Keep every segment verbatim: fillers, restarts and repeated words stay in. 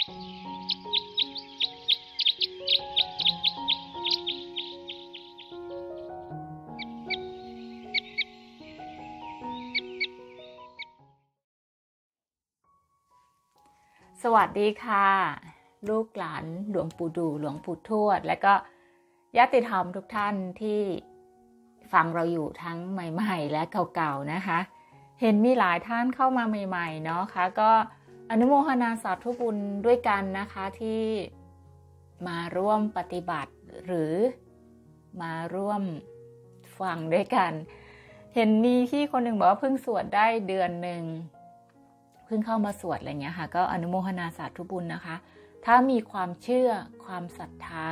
สวัสดีค่ะลูกหลานหลวงปู่ดูหลวงปู่ทวดและก็ญาติธรรมทุกท่านที่ฟังเราอยู่ทั้งใหม่ๆและเก่าๆนะคะเห็นมีหลายท่านเข้ามาใหม่ๆเนาะค่ะก็อนุโมทนาสาธุบุญด้วยกันนะคะที่มาร่วมปฏิบัติหรือมาร่วมฟังด้วยกันเห็นมีที่คนหนึ่งบอกว่าเพิ่งสวดได้เดือนหนึ่งเพิ่งเข้ามาสวดอะไรเงี้ยค่ะก็อนุโมทนาสาธุบุญนะคะถ้ามีความเชื่อความศรัทธา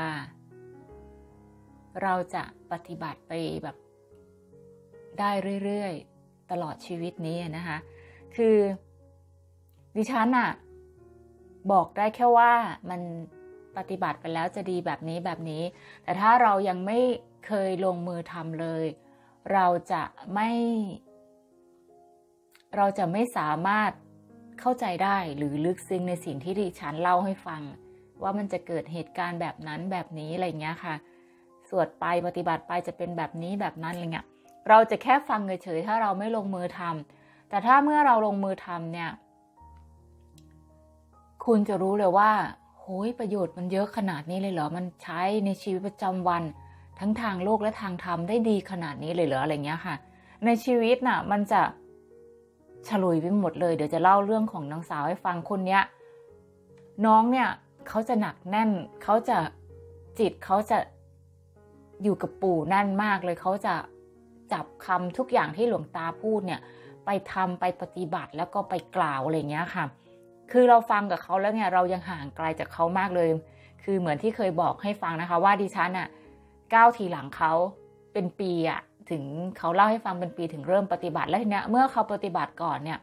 เราจะปฏิบัติไปแบบได้เรื่อยๆตลอดชีวิตนี้นะคะคือดิฉันอะบอกได้แค่ว่ามันปฏิบัติไปแล้วจะดีแบบนี้แบบนี้แต่ถ้าเรายังไม่เคยลงมือทำเลยเราจะไม่เราจะไม่สามารถเข้าใจได้หรือลึกซึ้งในสิ่งที่ดิฉันเล่าให้ฟังว่ามันจะเกิดเหตุการณ์แบบนั้นแบบนี้อะไรเงี้ยค่ะสวดไปปฏิบัติไปจะเป็นแบบนี้แบบนั้นอะไรเงี้ยเราจะแค่ฟังเฉยๆถ้าเราไม่ลงมือทำแต่ถ้าเมื่อเราลงมือทำเนี่ยคุณจะรู้เลยว่าโหยประโยชน์มันเยอะขนาดนี้เลยเหรอมันใช้ในชีวิตประจำวันทั้งทางโลกและทางธรรมได้ดีขนาดนี้เลยเหรออะไรเงี้ยค่ะในชีวิตน่ะมันจะฉลุยไปหมดเลยเดี๋ยวจะเล่าเรื่องของนางสาวให้ฟังคนเนี้ยน้องเนี่ยเขาจะหนักแน่นเขาจะจิตเขาจะอยู่กับปู่แน่นมากเลยเขาจะจับคำทุกอย่างที่หลวงตาพูดเนี่ยไปทำไปปฏิบัติแล้วก็ไปกล่าวอะไรเงี้ยค่ะคือเราฟังกับเขาแล้วเนี่ยเรายังห่างไกลจากเขามากเลยคือเหมือนที่เคยบอกให้ฟังนะคะว่าดิฉันอ่ะก้าวทีหลังเขาเป็นปีอ่ะถึงเขาเล่าให้ฟังเป็นปีถึงเริ่มปฏิบัติแล้วทีเนี้ยเมื่อเขาปฏิบัติก่อนเนี่ย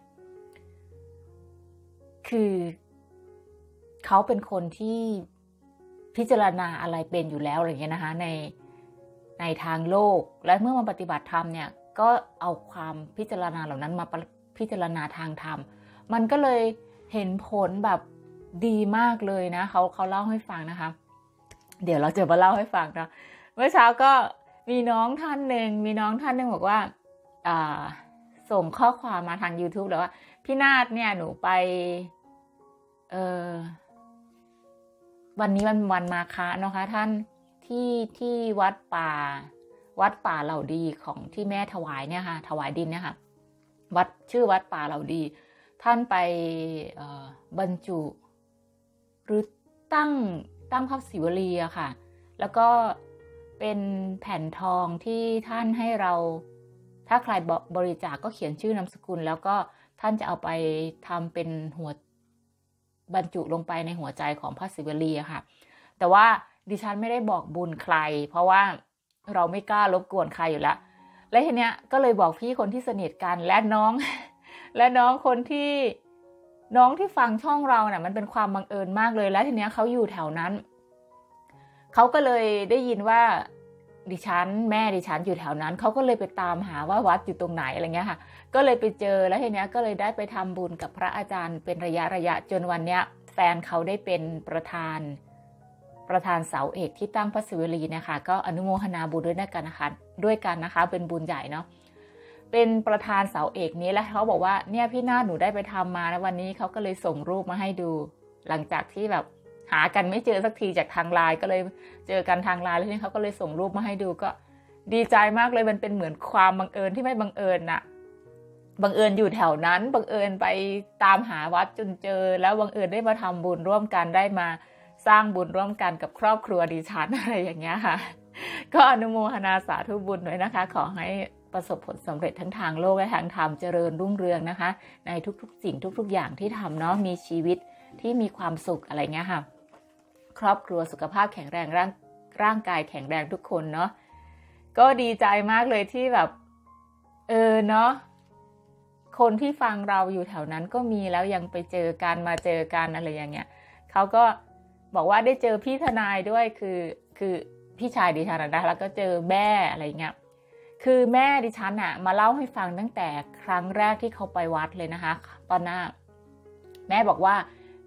คือเขาเป็นคนที่พิจารณาอะไรเป็นอยู่แล้วอะไรเงี้ยนะคะในในทางโลกและเมื่อมาปฏิบัติธรรมเนี่ยก็เอาความพิจารณาเหล่านั้นมาพิจารณาทางธรรมมันก็เลยเห็นผลแบบดีมากเลยนะเขาเขาเล่าให้ฟังนะคะเดี๋ยวเราจะมาเล่าให้ฟังนะเมื่อเช้าก็มีน้องท่านหนึ่งมีน้องท่านหนึ่งบอกว่าอ่าส่งข้อความมาทาง YouTube เลยว่าพี่นาฏเนี่ยหนูไปเออวันนี้วันวันมาฆะนะคะท่านที่ที่วัดป่าวัดป่าเหล่าดีของที่แม่ถวายเนี่ยค่ะถวายดินเนี่ยค่ะวัดชื่อวัดป่าเหล่าดีท่านไปบรรจุหรือตั้งตั้งพระศิวลีอะค่ะแล้วก็เป็นแผ่นทองที่ท่านให้เราถ้าใครบริจาค ก็เขียนชื่อนามสกุลแล้วก็ท่านจะเอาไปทำเป็นหัวบรรจุลงไปในหัวใจของพระศิวลีอะค่ะแต่ว่าดิฉันไม่ได้บอกบุญใครเพราะว่าเราไม่กล้ารบกวนใครอยู่แล้วและทีเนี้ยก็เลยบอกพี่คนที่สนิทกันและน้องและน้องคนที่น้องที่ฟังช่องเราเนี่ยมันเป็นความบังเอิญมากเลยและทีเนี้ยเขาอยู่แถวนั้นเขาก็เลยได้ยินว่าดิฉันแม่ดิฉันอยู่แถวนั้นเขาก็เลยไปตามหาว่าวัดอยู่ตรงไหนอะไรเงี้ยค่ะก็เลยไปเจอแล้วทีเนี้ยก็เลยได้ไปทำบุญกับพระอาจารย์เป็นระยะระยะจนวันเนี้ยแฟนเขาได้เป็นประธานประธานเสาเอกที่ตั้งพระศิวลีนะคะก็อนุโมทนาบุญด้วยกันนะคะด้วยกันนะคะเป็นบุญใหญ่เนาะเป็นประธานเสาเอกนี้แล้วเขาบอกว่าเนี่ยพี่นาฏหนูได้ไปทำมาแล้ววันนี้เขาก็เลยส่งรูปมาให้ดูหลังจากที่แบบหากันไม่เจอสักทีจากทางไลน์ก็เลยเจอกันทางไลน์แล้วทีนี้เขาก็เลยส่งรูปมาให้ดูก็ดีใจมากเลยมันเป็นเหมือนความบังเอิญที่ไม่บังเอิญน่ะบังเอิญอยู่แถวนั้นบังเอิญไปตามหาวัดจนเจอแล้วบังเอิญได้มาทำบุญร่วมกันได้มาสร้างบุญร่วมกันกับครอบครัวดิฉันอะไรอย่างเงี้ยค่ะก็อนุโมทนาสาธุบุญด้วยนะคะขอให้ประสบผลสำเร็จทั้งทางโลกและทางธรรมเจริญรุ่งเรืองนะคะในทุกๆสิ่งทุกๆอย่างที่ทำเนาะมีชีวิตที่มีความสุขอะไรเงี้ยค่ะครอบครัวสุขภาพแข็งแรงร่างร่างกายแข็งแรงทุกคนเนาะก็ดีใจมากเลยที่แบบเออเนาะคนที่ฟังเราอยู่แถวนั้นก็มีแล้วยังไปเจอกันมาเจอกันอะไรอย่างเงี้ยเขาก็บอกว่าได้เจอพี่ทนายด้วยคือคือพี่ชายดิฉันนะแล้วก็เจอแม่อะไรเงี้ยคือแม่ดิฉันอะมาเล่าให้ฟังตั้งแต่ครั้งแรกที่เขาไปวัดเลยนะคะตอนหน้าแม่บอกว่า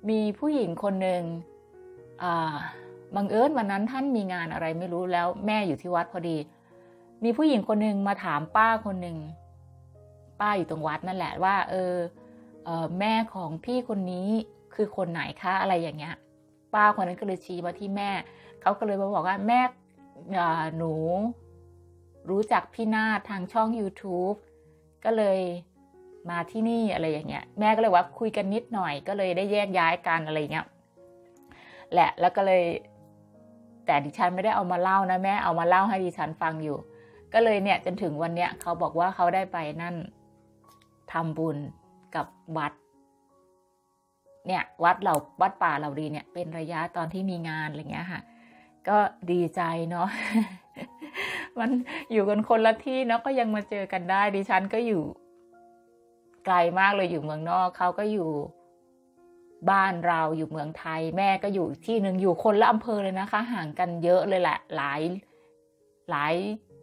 มีผู้หญิงคนหนึ่งบังเอิญวันนั้นท่านมีงานอะไรไม่รู้แล้วแม่อยู่ที่วัดพอดีมีผู้หญิงคนหนึ่งมาถามป้าคนหนึ่งป้าอยู่ตรงวัดนั่นแหละว่าเออเออแม่ของพี่คนนี้คือคนไหนคะอะไรอย่างเงี้ยป้าคนนั้นก็เลยชี้มาที่แม่เขาก็เลยมาบอกว่าแม่หนูรู้จักพี่นาฏทางช่อง YouTube ก็เลยมาที่นี่อะไรอย่างเงี้ยแม่ก็เลยว่าคุยกันนิดหน่อยก็เลยได้แยกย้ายกันอะไรเงี้ยแหละแล้วก็เลยแต่ดิฉันไม่ได้เอามาเล่านะแม่เอามาเล่าให้ดิฉันฟังอยู่ก็เลยเนี่ยจนถึงวันเนี้ยเขาบอกว่าเขาได้ไปนั่นทำบุญกับวัดเนี่ยวัดเราวัดป่าเราดีเนี่ยเป็นระยะตอนที่มีงานอะไรเงี้ยค่ะก็ดีใจเนาะ มันอยู่กันคนละที่เนาะก็ยังมาเจอกันได้ดิฉันก็อยู่ไกลมากเลยอยู่เมืองนอกเขาก็อยู่บ้านเราอยู่เมืองไทยแม่ก็อยู่ที่หนึ่งอยู่คนละอำเภอเลยนะคะห่างกันเยอะเลยแหละหลายหลาย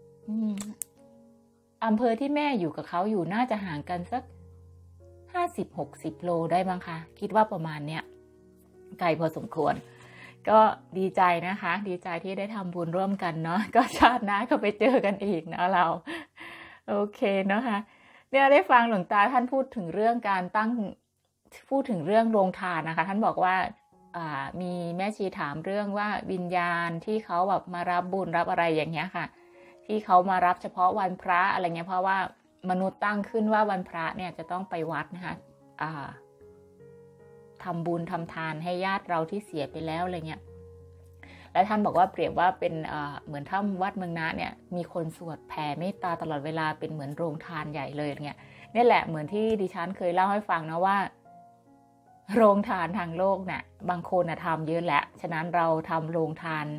อำเภอที่แม่อยู่กับเขาอยู่น่าจะห่างกันสักห้าสิบหกสิบโลได้มั้งคะคิดว่าประมาณเนี้ยไกลพอสมควรก็ดีใจนะคะดีใจที่ได้ทำบุญร่วมกันเนาะก็ชาติหน้าก็ไปเจอกันอีกนะเราโอเคนะคะเนี่ยได้ฟังหลวงตาท่านพูดถึงเรื่องการตั้งพูดถึงเรื่องโรงทานนะคะท่านบอกว่าอ่ามีแม่ชีถามเรื่องว่าวิญญาณที่เขาแบบมารับบุญรับอะไรอย่างเงี้ยค่ะที่เขามารับเฉพาะวันพระอะไรเงี้ยเพราะว่ามนุษย์ตั้งขึ้นว่าวันพระเนี่ยจะต้องไปวัดนะคะอ่าทำบุญทำทานให้ญาติเราที่เสียไปแล้วอะไรเงี้ยและท่านบอกว่าเปรียบว่าเป็นเหมือนถ้ำวัดเมืองนะเนี่ยมีคนสวดแผ่เมตตาตลอดเวลาเป็นเหมือนโรงทานใหญ่เลยเนี่ยนี่แหละเหมือนที่ดิฉันเคยเล่าให้ฟังนะว่าโรงทานทางโลกเนี่ยบางคนทำเยอะแหละฉะนั้นเราทำโรงทาน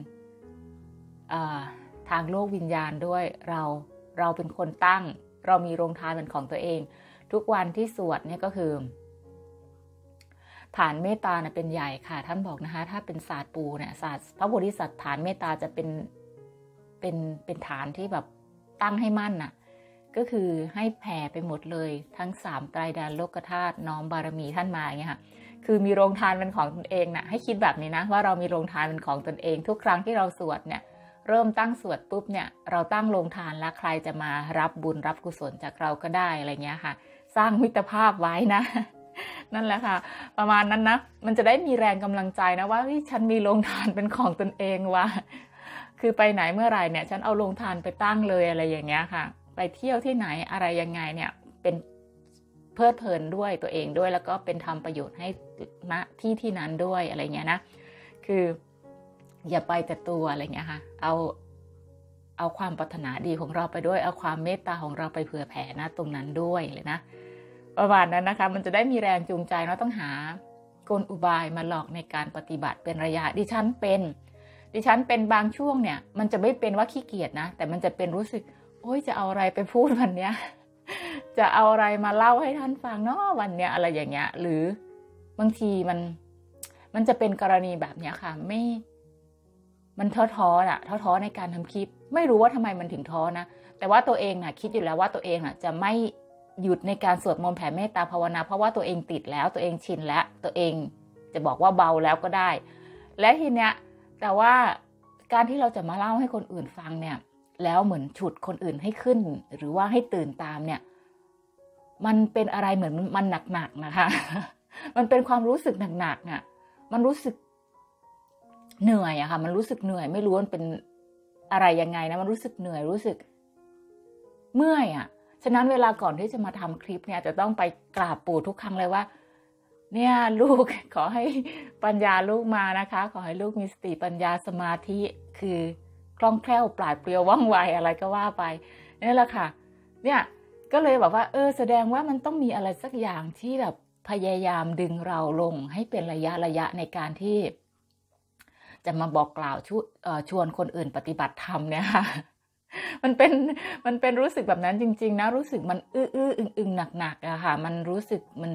ทางโลกวิญญาณด้วยเราเราเป็นคนตั้งเรามีโรงทานเป็นของตัวเองทุกวันที่สวดเนี่ยก็คือฐานเมตตาเนี่ยเป็นใหญ่ค่ะท่านบอกนะคะถ้าเป็นศาสตร์ปูเนี่ยศาสตร์พระโพธิสัตว์ฐานเมตตาจะเป็นเป็นเป็นฐานที่แบบตั้งให้มั่นน่ะก็คือให้แผ่ไปหมดเลยทั้งสามไตรดาลโลกธาตุน้อมบารมีท่านมาอย่างเงี้ยค่ะคือมีโรงทานเป็นของตนเองน่ะให้คิดแบบนี้นะว่าเรามีโรงทานเป็นของตนเองทุกครั้งที่เราสวดเนี่ยเริ่มตั้งสวดปุ๊บเนี่ยเราตั้งโรงทานแล้วใครจะมารับบุญรับกุศลจากเราก็ได้อะไรเงี้ยค่ะสร้างมิตรภาพไว้นะนั่นแหละค่ะประมาณนั้นนะมันจะได้มีแรงกำลังใจนะว่าฉันมีโรงทานเป็นของตนเองว่ะคือไปไหนเมื่อไหร่เนี่ยฉันเอาโรงทานไปตั้งเลยอะไรอย่างเงี้ยค่ะไปเที่ยวที่ไหนอะไรยังไงเนี่ยเป็นเพลิดเพลินด้วยตัวเองด้วยแล้วก็เป็นทำประโยชน์ให้ณที่ที่นั้นด้วยอะไรเงี้ยนะคืออย่าไปแต่ตัวอะไรเงี้ยค่ะเอาเอาความปรารถนาดีของเราไปด้วยเอาความเมตตาของเราไปเผื่อแผ่นะตรงนั้นด้วยเลยนะประมาณนั้นนะคะมันจะได้มีแรงจูงใจเนาะต้องหากลอุบายมาหลอกในการปฏิบัติเป็นระยะดิฉันเป็นดิฉันเป็นบางช่วงเนี่ยมันจะไม่เป็นว่าขี้เกียจนะแต่มันจะเป็นรู้สึกโอ๊ยจะเอาอะไรไปพูดวันเนี้ยจะเอาอะไรมาเล่าให้ท่านฟังเนาะวันเนี้ยอะไรอย่างเงี้ยหรือบางทีมันมันจะเป็นกรณีแบบเนี้ยค่ะไม่มันท้อท้ออะท้อท้อในการทำคลิปไม่รู้ว่าทำไมมันถึงท้อนะแต่ว่าตัวเองน่ะคิดอยู่แล้วว่าตัวเองน่ะจะไม่หยุดในการสวดมนต์แผ่เมตตาภาวนาเพราะว่าตัวเองติดแล้วตัวเองชินแล้วตัวเองจะบอกว่าเบาแล้วก็ได้และทีเนี้ยแต่ว่าการที่เราจะมาเล่าให้คนอื่นฟังเนี่ยแล้วเหมือนฉุดคนอื่นให้ขึ้นหรือว่าให้ตื่นตามเนี่ยมันเป็นอะไรเหมือนมันหนักๆนะคะมันเป็นความรู้สึกหนักๆอ่ะมันรู้สึกเหนื่อยอะค่ะมันรู้สึกเหนื่อยไม่รู้มันเป็นอะไรยังไงนะมันรู้สึกเหนื่อยรู้สึกเมื่อยอะฉะนั้นเวลาก่อนที่จะมาทำคลิปเนี่ยจะต้องไปกราบปู่ทุกครั้งเลยว่าเนี่ยลูกขอให้ปัญญาลูกมานะคะขอให้ลูกมีสติปัญญาสมาธิคือคล่องแคล่วปราดเปรียวว่องไวอะไรก็ว่าไปนี่แหละค่ะเนี่ยก็เลยแบบว่าเออแสดงว่ามันต้องมีอะไรสักอย่างที่แบบพยายามดึงเราลงให้เป็นระยะระยะในการที่จะมาบอกกล่าวชวนชวนคนอื่นปฏิบัติธรรมเนี่ยค่ะมันเป็นมันเป็นรู้สึกแบบนั้นจริงๆนะรู้สึกมันอื้ออื้ออึงอึงหนักๆอะค่ะมันรู้สึกมัน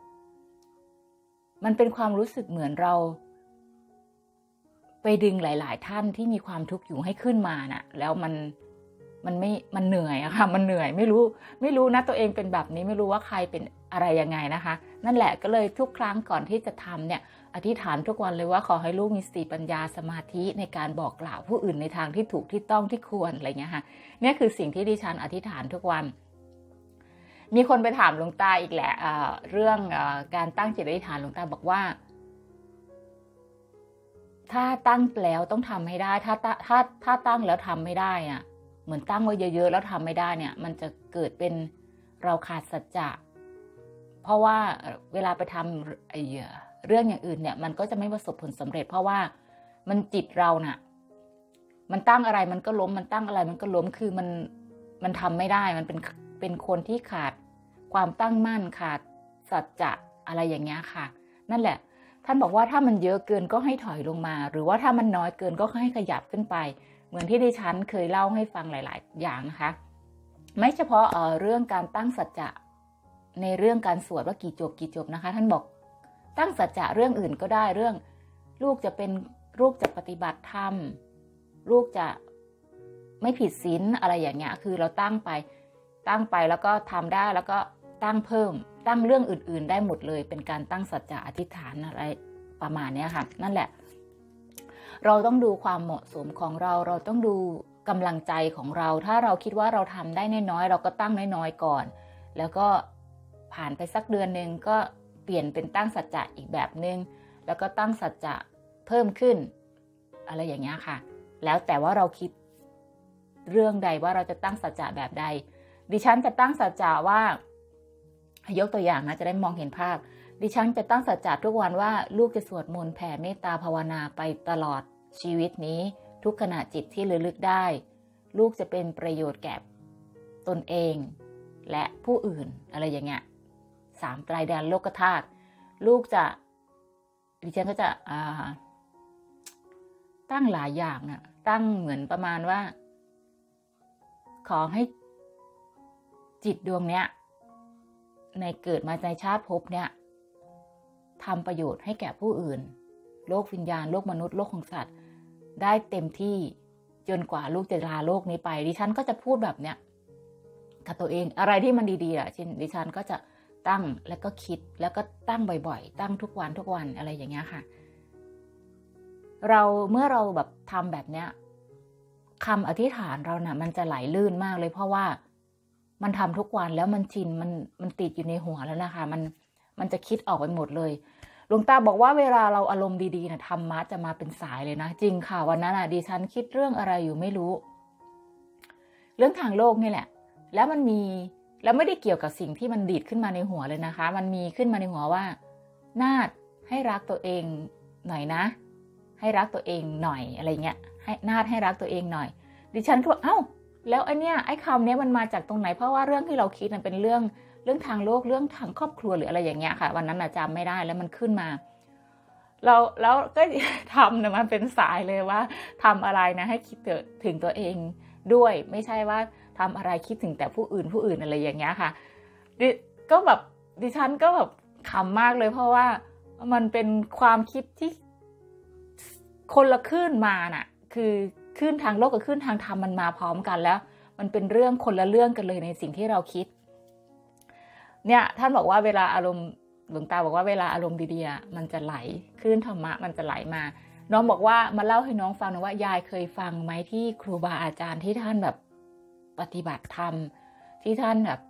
มันเป็นความรู้สึกเหมือนเราไปดึงหลายๆท่านที่มีความทุกข์อยู่ให้ขึ้นมาน่ะแล้วมันมันไม่มันเหนื่อยอะค่ะมันเหนื่อยไม่รู้ไม่รู้นะตัวเองเป็นแบบนี้ไม่รู้ว่าใครเป็นอะไรยังไงนะคะนั่นแหละก็เลยทุกครั้งก่อนที่จะทำเนี่ยอธิษฐานทุกวันเลยว่าขอให้ลูกมีสติปัญญาสมาธิในการบอกกล่าวผู้อื่นในทางที่ถูกที่ต้องที่ควรอะไรเงี้ยค่ะนี่คือสิ่งที่ดิฉันอธิษฐานทุกวันมีคนไปถามหลวงตาอีกแหละเอ่อเรื่องเอ่อการตั้งจิตอธิษฐานหลวงตาบอกว่าถ้าตั้งแล้วต้องทำให้ได้ถ้าถ้าถ้าตั้งแล้วทำไม่ได้อ่ะเหมือนตั้งไว้เยอะๆแล้วทำไม่ได้เนี่ยมันจะเกิดเป็นเราขาดสัจจะเพราะว่าเวลาไปทำไอ้เรื่องอย่างอื่นเนี่ยมันก็จะไม่ประสบผลสำเร็จเพราะว่ามันจิตเราน่ะมันตั้งอะไรมันก็ล้มมันตั้งอะไรมันก็ล้มคือมันมันทำไม่ได้มันเป็นเป็นคนที่ขาดความตั้งมั่นขาดสัจจะอะไรอย่างเงี้ยค่ะนั่นแหละท่านบอกว่าถ้ามันเยอะเกินก็ให้ถอยลงมาหรือว่าถ้ามันน้อยเกินก็ให้ขยับขึ้นไปเหมือนที่ดิฉันเคยเล่าให้ฟังหลายๆอย่างนะคะไม่เฉพาะเอ่อเรื่องการตั้งสัจจะในเรื่องการสวดว่ากี่จบกี่จบนะคะท่านบอกตั้งสัจจะเรื่องอื่นก็ได้เรื่องลูกจะเป็นลูกจะปฏิบัติธรรมลูกจะไม่ผิดศีลอะไรอย่างเงี้ยคือเราตั้งไปตั้งไปแล้วก็ทำได้แล้วก็ตั้งเพิ่มตั้งเรื่องอื่นๆได้หมดเลยเป็นการตั้งสัจจะอธิษฐานอะไรประมาณนี้ค่ะนั่นแหละเราต้องดูความเหมาะสมของเราเราต้องดูกำลังใจของเราถ้าเราคิดว่าเราทำได้น้อยๆเราก็ตั้งน้อยๆก่อนแล้วก็ผ่านไปสักเดือนหนึ่งก็เปลี่ยนเป็นตั้งสัจจะอีกแบบนึงแล้วก็ตั้งสัจจะเพิ่มขึ้นอะไรอย่างเงี้ยค่ะแล้วแต่ว่าเราคิดเรื่องใดว่าเราจะตั้งสัจจะแบบใดดิฉันจะตั้งสัจจะว่ายกตัวอย่างนะจะได้มองเห็นภาพดิฉันจะตั้งสัจจะทุกวันว่าลูกจะสวดมนต์แผ่เมตตาภาวนาไปตลอดชีวิตนี้ทุกขณะจิตที่ระลึกได้ลูกจะเป็นประโยชน์แก่ตนเองและผู้อื่นอะไรอย่างเงี้ยสามไตรแดนโลกธาตุลูกจะดิฉันก็จะตั้งหลายอย่างอะตั้งเหมือนประมาณว่าขอให้จิตดวงเนี้ยในเกิดมาในชาติภพเนี่ยทำประโยชน์ให้แก่ผู้อื่นโลกวิญญาณโลกมนุษย์โลกของสัตว์ได้เต็มที่จนกว่าลูกจะลาโลกนี้ไปดิฉันก็จะพูดแบบเนี้ยกับตัวเองอะไรที่มันดีๆอ่ะเช่นดิฉันก็จะตั้งแล้วก็คิดแล้วก็ตั้งบ่อยๆตั้งทุกวันทุกวันอะไรอย่างเงี้ยค่ะเราเมื่อเราแบบทำแบบเนี้ยคำอธิษฐานเราน่ะมันจะไหลลื่นมากเลยเพราะว่ามันทำทุกวันแล้วมันชินมันมันติดอยู่ในหัวแล้วนะคะมันมันจะคิดออกไปหมดเลยหลวงตาบอกว่าเวลาเราอารมณ์ดีๆนะธรรมะจะมาเป็นสายเลยนะจริงค่ะวันนั้นอ่ะดิฉันคิดเรื่องอะไรอยู่ไม่รู้เรื่องทางโลกนี่แหละแล้วมันมีแล้วไม่ได้เกี่ยวกับสิ่งที่มันดีดขึ้นมาในหัวเลยนะคะมันมีขึ้นมาในหัวว่านาฏให้รักตัวเองหน่อยนะให้รักตัวเองหน่อยอะไรเงี้ยให้นาฏให้รักตัวเองหน่อยดิฉันก็เอ้าแล้วไอ้นี่ไอ้คำนี้มันมาจากตรงไหนเพราะว่าเรื่องที่เราคิดมันเป็นเรื่องเรื่องทางโลกเรื่องทางครอบครัวหรืออะไรอย่างเงี้ยค่ะวันนั้นจำไม่ได้แล้วมันขึ้นมาเราแล้วก็ทำนะมันเป็นสายเลยว่าทำอะไรนะให้คิดถึงตัวเองด้วยไม่ใช่ว่าทำอะไรคิดถึงแต่ผู้อื่นผู้อื่นอะไรอย่างเงี้ยค่ะดิก็แบบดิฉันก็แบบขำมากเลยเพราะว่ามันเป็นความคิดที่คนละคลื่นมาน่ะคือคลื่นทางโลกกับคลื่นทางธรรมมันมาพร้อมกันแล้วมันเป็นเรื่องคนละเรื่องกันเลยในสิ่งที่เราคิดเนี่ยท่านบอกว่าเวลาอารมณ์หลวงตาบอกว่าเวลาอารมณ์ดีๆมันจะไหลคลื่นธรรมะมันจะไหลมาน้องบอกว่ามาเล่าให้น้องฟังนะว่ายายเคยฟังไหมที่ครูบาอาจารย์ที่ท่านแบบปฏิบัติธรรมที่ท่านแบบ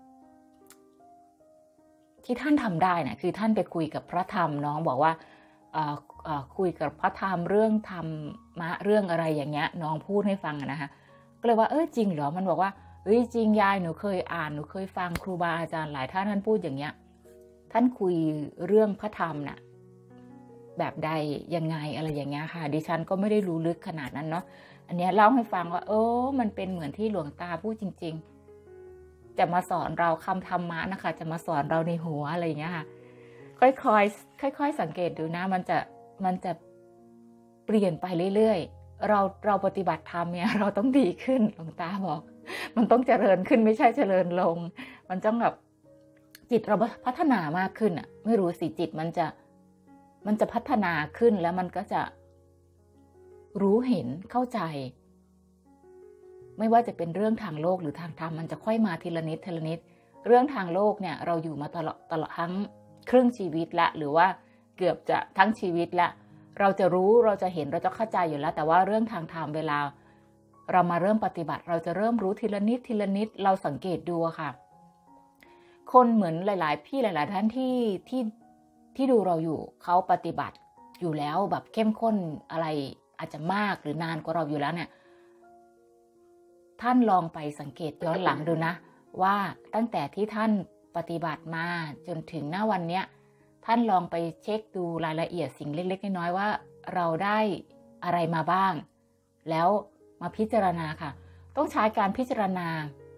ที่ท่านทำได้นะคือท่านไปคุยกับพระธรรมน้องบอกว่าคุยกับพระธรรมเรื่องธรรมะเรื่องอะไรอย่างเงี้ยน้องพูดให้ฟังนะคะก็เลยว่าเออจริงเหรอมันบอกว่าเฮ้ยจริงยายหนูเคยอ่านหนูเคยฟังครูบาอาจารย์หลายท่านท่านพูดอย่างเงี้ยท่านคุยเรื่องพระธรรมน่ะแบบใดยังไงอะไรอย่างเงี้ยค่ะดิฉันก็ไม่ได้รู้ลึกขนาดนั้นเนาะอันนี้เล่าให้ฟังว่าเออมันเป็นเหมือนที่หลวงตาพูดจริงๆจะมาสอนเราคำธรรมะนะคะจะมาสอนเราในหัวอะไรอย่างเงี้ยค่ะค่อยๆค่อยๆสังเกตดูนะมันจะมันจะเปลี่ยนไปเรื่อยๆเราเราปฏิบัติธรรมเนี่ยเราต้องดีขึ้นหลวงตาบอกมันต้องเจริญขึ้นไม่ใช่เจริญลงมันต้องแบบจิตเราพัฒนามากขึ้นอ่ะไม่รู้สิจิตมันจะมันจะพัฒนาขึ้นแล้วมันก็จะรู้เห็นเข้าใจไม่ว่าจะเป็นเรื่องทางโลกหรือทางธรรมมันจะค่อยมาทีละนิดทีละนิดเรื่องทางโลกเนี่ยเราอยู่มาตลอดตลอดทั้งครึ่งชีวิตละหรือว่าเกือบจะทั้งชีวิตละเราจะรู้เราจะเห็นเราจะเข้าใจอยู่แล้วแต่ว่าเรื่องทางธรรมเวลาเรามาเริ่มปฏิบัติเราจะเริ่มรู้ทีละนิดทีละนิดเราสังเกตดูค่ะคนเหมือนหลายๆพี่หลายๆท่านที่ที่ที่ดูเราอยู่เขาปฏิบัติอยู่แล้วแบบเข้มข้นอะไรอาจจะมากหรือนานกว่าเราอยู่แล้วเนี่ยท่านลองไปสังเกตย้อนหลังดูนะว่าตั้งแต่ที่ท่านปฏิบัติมาจนถึงหน้าวันเนี้ยท่านลองไปเช็คดูรายละเอียดสิ่งเล็กๆน้อยๆว่าเราได้อะไรมาบ้างแล้วมาพิจารณาค่ะต้องใช้การพิจารณา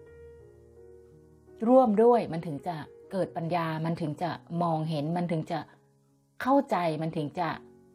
ร่วมด้วยมันถึงจะเกิดปัญญามันถึงจะมองเห็นมันถึงจะเข้าใจมันถึงจะ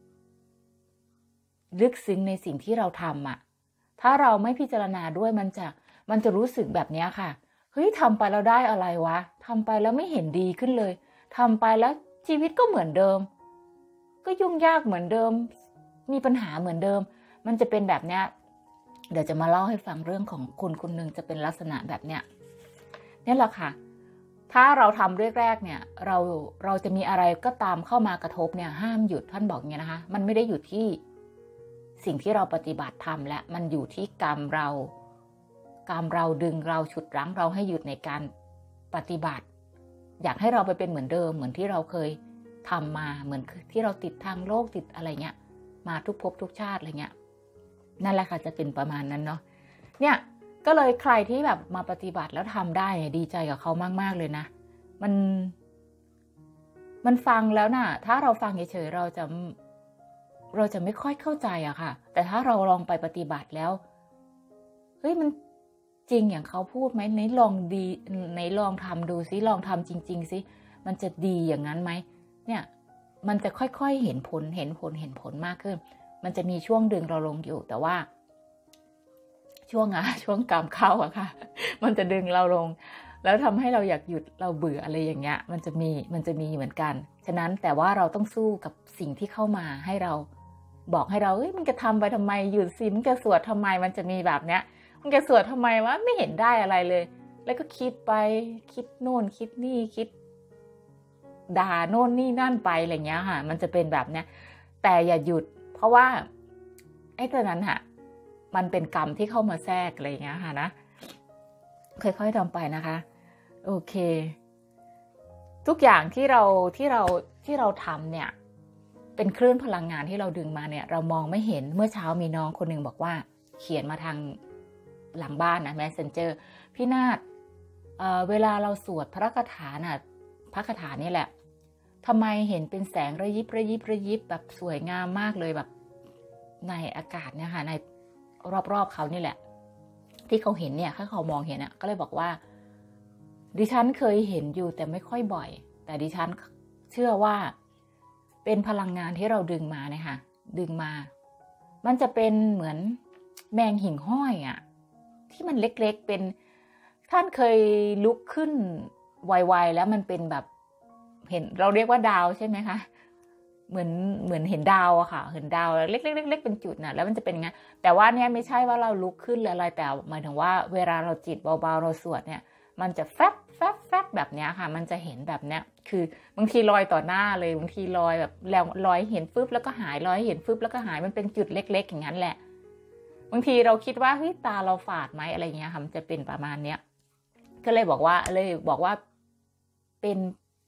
ลึกซึ้งในสิ่งที่เราทำอ่ะถ้าเราไม่พิจารณาด้วยมันจะมันจะรู้สึกแบบนี้ค่ะเฮ้ยทำไปแล้วได้อะไรวะทำไปแล้วไม่เห็นดีขึ้นเลยทำไปแล้วชีวิตก็เหมือนเดิมก็ยุ่งยากเหมือนเดิมมีปัญหาเหมือนเดิมมันจะเป็นแบบนี้เดี๋ยวจะมาเล่าให้ฟังเรื่องของคนคนหนึ่งจะเป็นลักษณะแบบเนี้ยนี่แหละค่ะถ้าเราทำแรกๆเนี่ยเราเราจะมีอะไรก็ตามเข้ามากระทบเนี่ยห้ามหยุดท่านบอกอย่างนี้นะคะมันไม่ได้อยู่ที่สิ่งที่เราปฏิบัติทำและมันอยู่ที่กรรมเรากรรมเราดึงเราฉุดรั้งเราให้หยุดในการปฏิบัติอยากให้เราไปเป็นเหมือนเดิมเหมือนที่เราเคยทำมาเหมือนที่เราติดทางโลกติดอะไรเงี้ยมาทุกภพทุกชาติอะไรเงี้ยนั่นแหละค่ะจะเป็นประมาณนั้นเนาะเนี่ยก็เลยใครที่แบบมาปฏิบัติแล้วทำได้ดีใจกับเขามากๆเลยนะมันมันฟังแล้วน่ะถ้าเราฟังเฉยๆเราจะเราจะไม่ค่อยเข้าใจอะค่ะแต่ถ้าเราลองไปปฏิบัติแล้วเฮ้ยมันจริงอย่างเขาพูดไหมไหนลองดีไหนลองทำดูซิลองทำจริงๆซิมันจะดีอย่างนั้นไหมเนี่ยมันจะค่อยๆเห็นผลเห็นผลเห็นผลมากขึ้นมันจะมีช่วงดึงเราลงอยู่แต่ว่าช่วงอะช่วงกรรมเข้าอะค่ะมันจะดึงเราลงแล้วทำให้เราอยากหยุดเราเบื่ออะไรอย่างเงี้ยมันจะมีมันจะมีเหมือนกันฉะนั้นแต่ว่าเราต้องสู้กับสิ่งที่เข้ามาให้เราบอกให้เราเอ้ยมันจะทำไปทำไมหยุดสิมันจะสวดทำไมมันจะมีแบบเนี้ยมันจะสวดทำไมวะไม่เห็นได้อะไรเลยแล้วก็คิดไปคิดโน่นคิดนี่คิดด่าโน่นนี่นั่นไปอะไรเงี้ยค่ะมันจะเป็นแบบเนี้ยแต่อย่าหยุดเพราะว่าไอ้ตัวนั้นค่ะมันเป็นกรรมที่เข้ามาแทรกอะไรเงี้ยค่ะนะค่อยๆทำไปนะคะโอเคทุกอย่างที่เราที่เราที่เราทำเนี่ยเป็นคลื่นพลังงานที่เราดึงมาเนี่ยเรามองไม่เห็นเมื่อเช้ามีน้องคนหนึ่งบอกว่าเขียนมาทางหลังบ้านนะ Messenger พี่นาฏ เอ่อเวลาเราสวดพระคาถาน่ะพระคาถานี่แหละทำไมเห็นเป็นแสงระยิบระยิบระยิบแบบสวยงามมากเลยแบบในอากาศเนี่ยค่ะในรอบๆเขานี่แหละที่เขาเห็นเนี่ยถ้าเขามองเห็นอ่ะก็เลยบอกว่าดิฉันเคยเห็นอยู่แต่ไม่ค่อยบ่อยแต่ดิฉันเชื่อว่าเป็นพลังงานที่เราดึงมาเนี่ยค่ะดึงมามันจะเป็นเหมือนแมงหิ่งห้อยอ่ะที่มันเล็กๆเป็นท่านเคยลุกขึ้นไวๆแล้วมันเป็นแบบเห็นเราเรียกว่าดาวใช่ไหมคะเหมือนเหมือนเห็นดาวอะค่ะเห็นดาวเล็กๆเล็กๆเป็นจุดน่ะแล้วมันจะเป็นไงแต่ว่าเนี่ยไม่ใช่ว่าเราลุกขึ้นหรืออะไรแต่หมายถึงว่าเวลาเราจิตเบาๆเราสวดเนี่ยมันจะแฟบแฟบแฟบแบบเนี้ยค่ะมันจะเห็นแบบเนี้ยคือบางทีลอยต่อหน้าเลยบางทีลอยแบบแล้วลอยเห็นฟึบแล้วก็หายลอยเห็นฟึบแล้วก็หายมันเป็นจุดเล็กๆอย่างนั้นแหละบางทีเราคิดว่าเฮ้ยตาเราฝาดไหมอะไรเงี้ยค่ะมันจะเป็นประมาณเนี้ยก็เลยบอกว่าเลยบอกว่าเป็น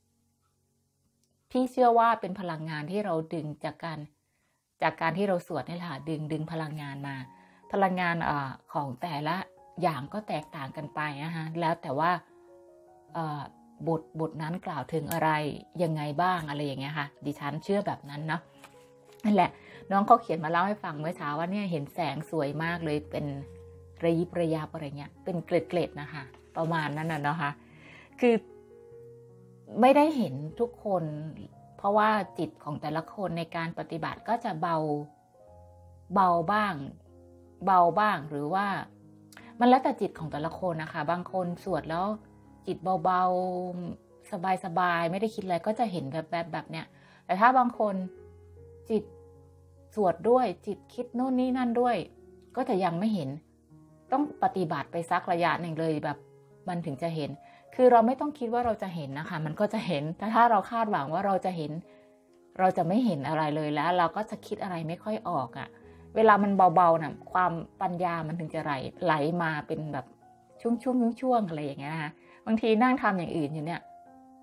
พี่เชื่อว่าเป็นพลังงานที่เราดึงจากการจากการที่เราสวดนี่แหละดึงดึงพลังงานมาพลังงานอของแต่ละอย่างก็แตกต่างกันไปนะคะแล้วแต่ว่าบทบทนั้นกล่าวถึงอะไรยังไงบ้างอะไรอย่างเงี้ยค่ะดิฉันเชื่อแบบนั้นเนาะนั่นแหละน้องเขาเขียนมาเล่าให้ฟังเมื่อเช้าว่าเนี่ยเห็นแสงสวยมากเลยเป็นระยิบระยับอะไรเงี้ยเป็นเกล็ดๆนะคะประมาณนั้นน่ะนะคะคือไม่ได้เห็นทุกคนเพราะว่าจิตของแต่ละคนในการปฏิบัติก็จะเบาเบาบ้างเบาบ้างหรือว่ามันแล้วแต่จิตของแต่ละคนนะคะบางคนสวดแล้วจิตเบาๆสบายๆไม่ได้คิดอะไรก็จะเห็นแบบแบบแบบเนี้ยแต่ถ้าบางคนจิตสวดด้วยจิตคิดโน่นนี่นั่นด้วยก็จะยังไม่เห็นต้องปฏิบัติไปสักระยะหนึ่งเลยแบบมันถึงจะเห็นคือเราไม่ต้องคิดว่าเราจะเห็นนะคะมันก็จะเห็นแต่ถ้าเราคาดหวังว่าเราจะเห็นเราจะไม่เห็นอะไรเลยแล้ว เราก็จะคิดอะไรไม่ค่อยออกอะ่ะเวลามันเบาๆน่ะความปัญญามันถึงจะไหลไหลมาเป็นแบบช่วงช่วงช่วงอะไรอย่างเงี้ยนะคะบางทีนั่งทำอย่างอื่นอยู่เนี่ย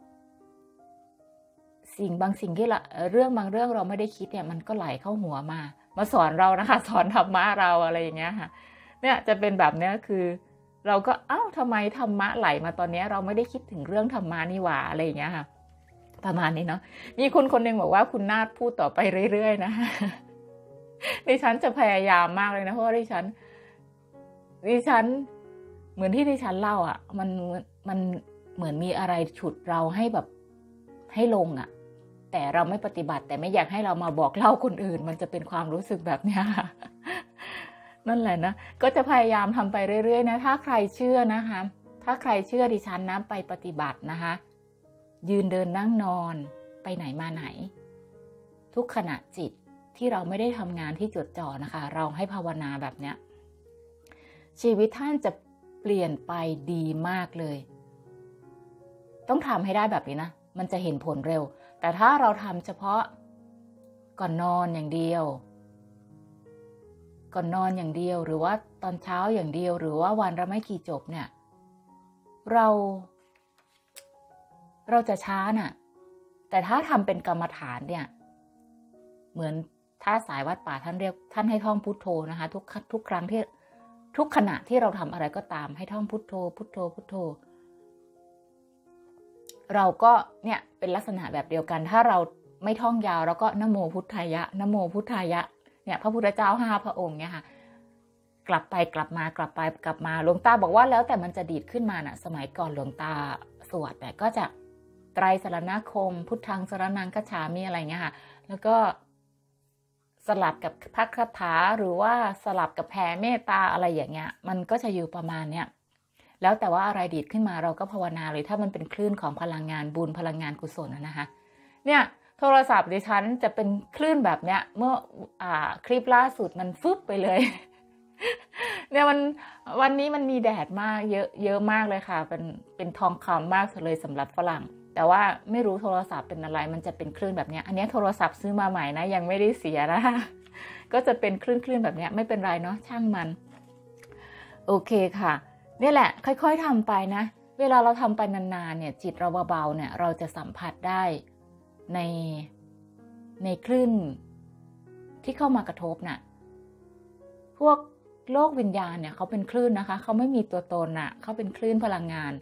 สิ่งบางสิ่งที่เราเรื่องบางเรื่องเราไม่ได้คิดเนี่ยมันก็ไหลเข้าหัวมามาสอนเรานะคะสอนธรรมะเราอะไรอย่างเงี้ยค่ะเนี่ยจะเป็นแบบเนี้ยคือเราก็เอ้าทำไมธรรมะไหลมาตอนนี้เราไม่ได้คิดถึงเรื่องธรรมะนี่หว่าอะไรอย่างเงี้ยค่ะประมาณนี้เนาะมีคุณคนหนึ่งบอกว่าคุณนาฏพูดต่อไปเรื่อยๆนะดิฉันจะพยายามมากเลยนะเพราะว่าดิฉันดิฉันเหมือนที่ดิฉันเล่าอ่ะมันมันเหมือนมีอะไรฉุดเราให้แบบให้ลงอ่ะแต่เราไม่ปฏิบัติแต่ไม่อยากให้เรามาบอกเล่าคนอื่นมันจะเป็นความรู้สึกแบบนี้ค่ะนั่นแหละนะก็จะพยายามทำไปเรื่อยๆนะถ้าใครเชื่อนะคะถ้าใครเชื่อดิฉันนะไปปฏิบัตินะคะยืนเดินนั่งนอนไปไหนมาไหนทุกขณะจิตที่เราไม่ได้ทำงานที่จดจ่อนะคะเราให้ภาวนาแบบเนี้ยชีวิตท่านจะเปลี่ยนไปดีมากเลยต้องทำให้ได้แบบนี้นะมันจะเห็นผลเร็วแต่ถ้าเราทำเฉพาะก่อนนอนอย่างเดียวก่อนนอนอย่างเดียวหรือว่าตอนเช้าอย่างเดียวหรือว่าวันละไม่กี่จบเนี่ยเราเราจะช้าน่ะแต่ถ้าทำเป็นกรรมฐานเนี่ยเหมือนถ้าสายวัดป่าท่านเรียกท่านให้ท่องพุทโธนะคะทุกทุกครั้งที่ทุกขณะที่เราทำอะไรก็ตามให้ท่องพุทโธพุทโธพุทโธเราก็เนี่ยเป็นลักษณะแบบเดียวกันถ้าเราไม่ท่องยาวแล้วก็นะโมพุทธายะนะโมพุทธายะเนี่ยพระพุทธเจ้าห้าพระองค์เนี่ยค่ะกลับไปกลับมากลับไปกลับมาหลวงตาบอกว่าแล้วแต่มันจะดีดขึ้นมาน่ะสมัยก่อนหลวงตาสวดแต่ก็จะไตรสรณคมพุทธังสรณังคัจฉามิอะไรเงี้ยค่ะแล้วก็สลับกับพระคาถาหรือว่าสลับกับแผ่เมตตาอะไรอย่างเงี้ยมันก็จะอยู่ประมาณเนี้ยแล้วแต่ว่าอะไรดีดขึ้นมาเราก็ภาวนาเลยถ้ามันเป็นคลื่นของพลังงานบุญพลังงานกุศลนะคะเนี่ยโทรศัพท์ดิฉันจะเป็นคลื่นแบบเนี้ยเมื่ออ่าคลิปล่าสุดมันฟึบไปเลยเนี่ยมันวันนี้มันมีแดดมากเยอะเยอะมากเลยค่ะเป็นเป็นทองคำมากเลยสำหรับฝรั่งแต่ว่าไม่รู้โทรศัพท์เป็นอะไรมันจะเป็นคลื่นแบบนี้อันนี้โทรศัพท์ซื้อมาใหม่นะยังไม่ได้เสียนะคะก็จะเป็นคลื่นคลื่นแบบนี้ไม่เป็นไรเนาะช่างมันโอเคค่ะนี่แหละค่อยๆทำไปนะเวลาเราทำไปนานๆเนี่ยจิตเราเบาๆเนี่ยเราจะสัมผัสได้ในในคลื่นที่เข้ามากระทบน่ะพวกโลกวิญญาณเนี่ยเขาเป็นคลื่นนะคะเขาไม่มีตัวตนน่ะเขาเป็นคลื่นพลังงาน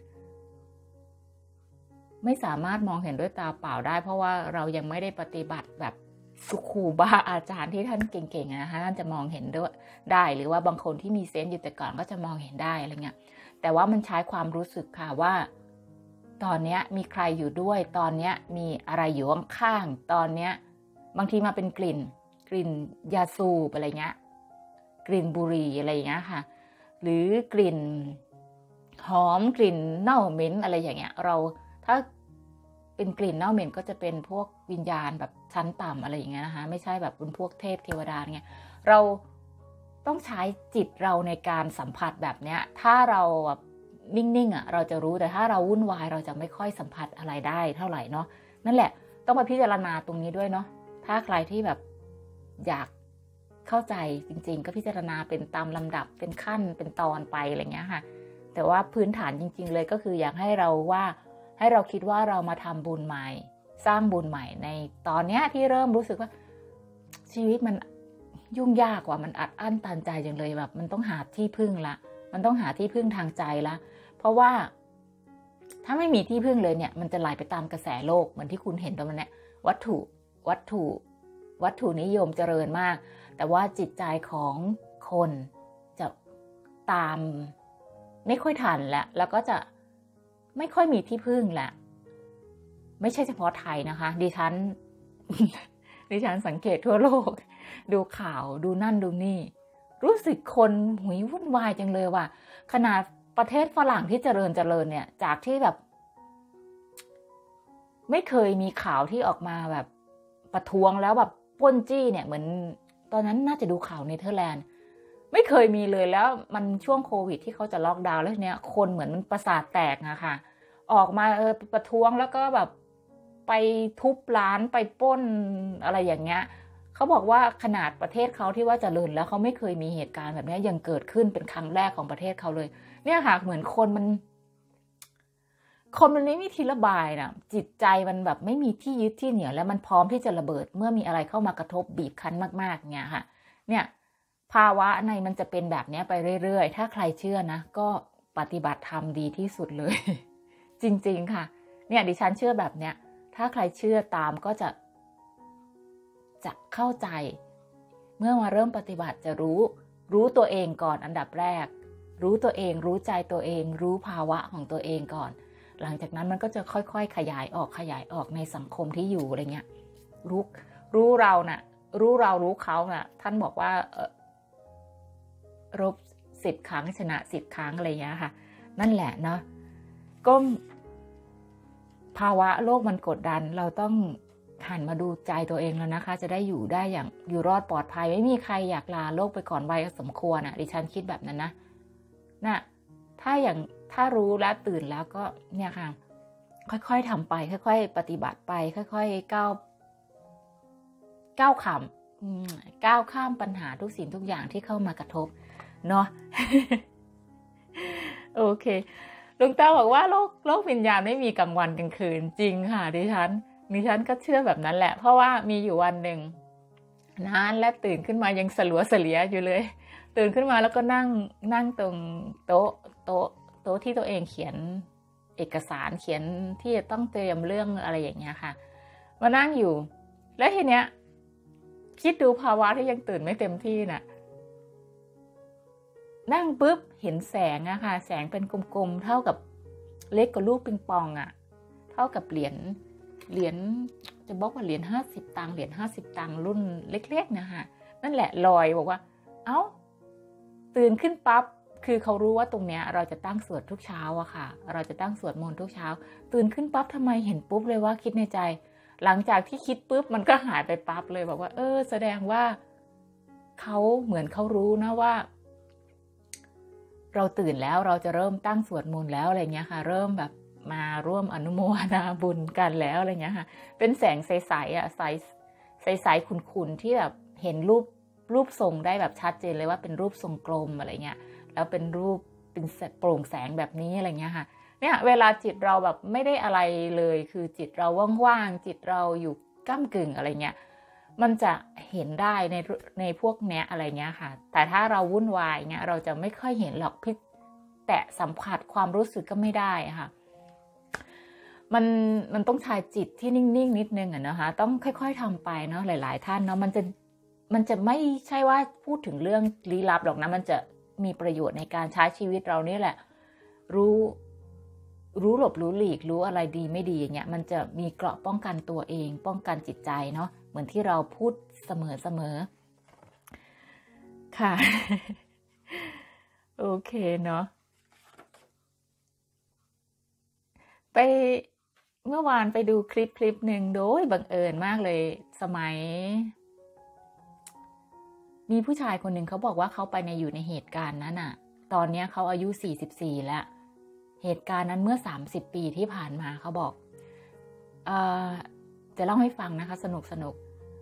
ไม่สามารถมองเห็นด้วยตาเปล่าได้เพราะว่าเรายังไม่ได้ปฏิบัติแบบสุขูบาอาจารย์ที่ท่านเก่งๆนะคะท่านจะมองเห็นด้วยได้หรือว่าบางคนที่มีเซนส์อยู่แต่ก่อนก็จะมองเห็นได้อะไรเงี้ยแต่ว่ามันใช้ความรู้สึกค่ะว่าตอนนี้มีใครอยู่ด้วยตอนนี้มีอะไรอยู่ข้างๆตอนนี้บางทีมาเป็นกลิ่นกลิ่นยาสูบอะไรเงี้ยกลิ่นบุหรี่อะไรอย่างเงี้ยค่ะหรือกลิ่นหอมกลิ่นเน่าเหม็นอะไรอย่างเงี้ยเราถ้าเป็นกลิ่นเน่าเหม็นก็จะเป็นพวกวิญญาณแบบชั้นต่ำอะไรอย่างเงี้ยนะคะไม่ใช่แบบเป็นพวกเทพเทวดาเงี้ยเราต้องใช้จิตเราในการสัมผัสแบบเนี้ยถ้าเราแบบนิ่งๆอ่ะเราจะรู้แต่ถ้าเราวุ่นวายเราจะไม่ค่อยสัมผัสอะไรได้เท่าไหร่เนาะนั่นแหละต้องมาพิจารณาตรงนี้ด้วยเนาะถ้าใครที่แบบอยากเข้าใจจริงๆก็พิจารณาเป็นตามลำดับเป็นขั้นเป็นตอนไปอะไรเงี้ยค่ะแต่ว่าพื้นฐานจริงๆเลยก็คืออยากให้เราว่าให้เราคิดว่าเรามาทำบุญใหม่สร้างบุญใหม่ในตอนนี้ที่เริ่มรู้สึกว่าชีวิตมันยุ่งยากกว่ามันอัดอั้นตันใจจังเลยแบบมันต้องหาที่พึ่งละมันต้องหาที่พึ่งทางใจละเพราะว่าถ้าไม่มีที่พึ่งเลยเนี่ยมันจะไหลไปตามกระแสโลกเหมือนที่คุณเห็นตรงนี้วัตถุวัตถุวัตถุนิยมเจริญมากแต่ว่าจิตใจของคนจะตามไม่ค่อยทันแล้วแล้วก็จะไม่ค่อยมีที่พึ่งแหละไม่ใช่เฉพาะไทยนะคะดิฉัน ดิฉันสังเกตทั่วโลกดูข่าวดูนั่นดูนี่รู้สึกคนหุยวุ่นวายจังเลยว่ะขนาดประเทศฝรั่งที่เจริญเจริญเนี่ยจากที่แบบไม่เคยมีข่าวที่ออกมาแบบประท้วงแล้วแบบปล้นจี้เนี่ยเหมือนตอนนั้นน่าจะดูข่าวเนเธอร์แลนด์ไม่เคยมีเลยแล้วมันช่วงโควิดที่เขาจะล็อกดาวน์แล้วเนี่ยคนเหมือนมันประสาทแตกอะค่ะออกมาเออประท้วงแล้วก็แบบไปทุบร้านไปปล้นอะไรอย่างเงี้ยเขาบอกว่าขนาดประเทศเขาที่ว่าเจริญแล้วเขาไม่เคยมีเหตุการณ์แบบนี้ยังเกิดขึ้นเป็นครั้งแรกของประเทศเขาเลยเนี่ยค่ะเหมือนคนมันคนมันไม่มีที่ระบายนะจิตใจมันแบบไม่มีที่ยึดที่เหนี่ยวแล้วมันพร้อมที่จะระเบิดเมื่อมีอะไรเข้ามากระทบบีบคั้นมากๆเนี่ยค่ะเนี่ยภาวะในมันจะเป็นแบบนี้ไปเรื่อยๆถ้าใครเชื่อนะก็ปฏิบัติธรรมดีที่สุดเลย จริงๆค่ะเนี่ยดิฉันเชื่อแบบเนี้ยถ้าใครเชื่อตามก็จะจะเข้าใจเมื่อมาเริ่มปฏิบัติจะรู้รู้ตัวเองก่อนอันดับแรกรู้ตัวเองรู้ใจตัวเองรู้ภาวะของตัวเองก่อนหลังจากนั้นมันก็จะค่อยๆขยายออกขยายออกในสังคมที่อยู่อะไรเงี้ยรู้รู้เราน่ะรู้เรารู้เขาน่ะท่านบอกว่าเออรบสิบครั้งชนะสิบครั้งอะไรเงี้ยค่ะนั่นแหละเนาะก็ภาวะโลกมันกดดันเราต้องหันมาดูใจตัวเองแล้วนะคะจะได้อยู่ได้อย่างอยู่รอดปลอดภัยไม่มีใครอยากลาโลกไปก่อนวัยสมควรอ่ะดิฉันคิดแบบนั้นนะน่ะถ้าอย่างถ้ารู้แล้วตื่นแล้วก็เนี่ยค่ะค่อยๆทำไปค่อยๆปฏิบัติไปค่อยๆก้าวก้าวข้ามก้าวข้ามปัญหาทุกสิ่งทุกอย่างที่เข้ามากระทบเนาะ โอเคลุงเต้าบอกว่าโลกโลกวิญญาณไม่มีกลางวันกลางคืนจริงค่ะดิฉันดิฉันก็เชื่อแบบนั้นแหละเพราะว่ามีอยู่วันหนึ่งนานและตื่นขึ้นมายังสลัวเสลียอยู่เลยตื่นขึ้นมาแล้วก็นั่งนั่งตรงโต๊ะโต๊ะโต๊ะที่ตัวเองเขียนเอกสารเขียนที่จะต้องเตรียมเรื่องอะไรอย่างเงี้ยค่ะมานั่งอยู่แล้วทีเนี้ยคิดดูภาวะที่ยังตื่นไม่เต็มที่น่ะนั่งปุ๊บเห็นแสงอะค่ะแสงเป็นกลมๆเท่ากับเล็กกว่าลูกปิงปองอะเท่ากับเหรียญเหรียญจะบอกว่าเหรียญห้าสิบตังค์เหรียญห้าสิบตังค์รุ่นเล็กๆนะคะนั่นแหละลอยบอกว่าเอ้าตื่นขึ้นปั๊บคือเขารู้ว่าตรงเนี้ยเราจะตั้งสวดทุกเช้าอะค่ะเราจะตั้งสวดมนต์ทุกเช้าตื่นขึ้นปั๊บทำไมเห็นปุ๊บเลยว่าคิดในใจหลังจากที่คิดปุ๊บมันก็หายไปปั๊บเลยบอกว่าเออแสดงว่าเขาเหมือนเขารู้นะว่าเราตื่นแล้วเราจะเริ่มตั้งสวดมนต์แล้วอะไรเงี้ยค่ะเริ่มแบบมาร่วมอนุโมทนาบุญกันแล้วอะไรเงี้ยค่ะเป็นแสงใสๆอ่ะใสใสๆขุ่นๆที่แบบเห็นรูปรูปทรงได้แบบชัดเจนเลยว่าเป็นรูปทรงกลมอะไรเงี้ยแล้วเป็นรูปเป็นโปร่งแสงแบบนี้อะไรเงี้ยค่ะเนี่ยเวลาจิตเราแบบไม่ได้อะไรเลยคือจิตเราว่างๆจิตเราอยู่ก้ำกึ่งอะไรเงี้ยมันจะเห็นได้ในในพวกเนี้ยอะไรเงี้ยค่ะแต่ถ้าเราวุ่นวายเงี้ยเราจะไม่ค่อยเห็นหรอกพิแตะสัมผัสความรู้สึกก็ไม่ได้ค่ะมันมันต้องใช้จิตที่นิ่งๆนิดนึงอะนะคะต้องค่อยๆทำไปเนาะหลายๆท่านเนาะมันจะมันจะไม่ใช่ว่าพูดถึงเรื่องลี้ลับหรอกนะมันจะมีประโยชน์ในการใช้ชีวิตเรานี่แหละรู้รู้หลบรู้หลีกรู้อะไรดีไม่ดีอย่างเงี้ยมันจะมีเกราะป้องกันตัวเองป้องกันจิตใจเนาะเหมือนที่เราพูดเสมอๆค่ะ โอเคเนาะไปเมื่อวานไปดูคลิปคลิปหนึ่งโดยบังเอิญมากเลยสมัยมีผู้ชายคนหนึ่งเขาบอกว่าเขาไปในอยู่ในเหตุการณ์นั้นน่ะตอนนี้เขาอายุสี่สิบสี่แล้วเหตุการณ์นั้นเมื่อสามสิบปีที่ผ่านมาเขาบอกเอ่อจะเล่าให้ฟังนะคะสนุกสนุก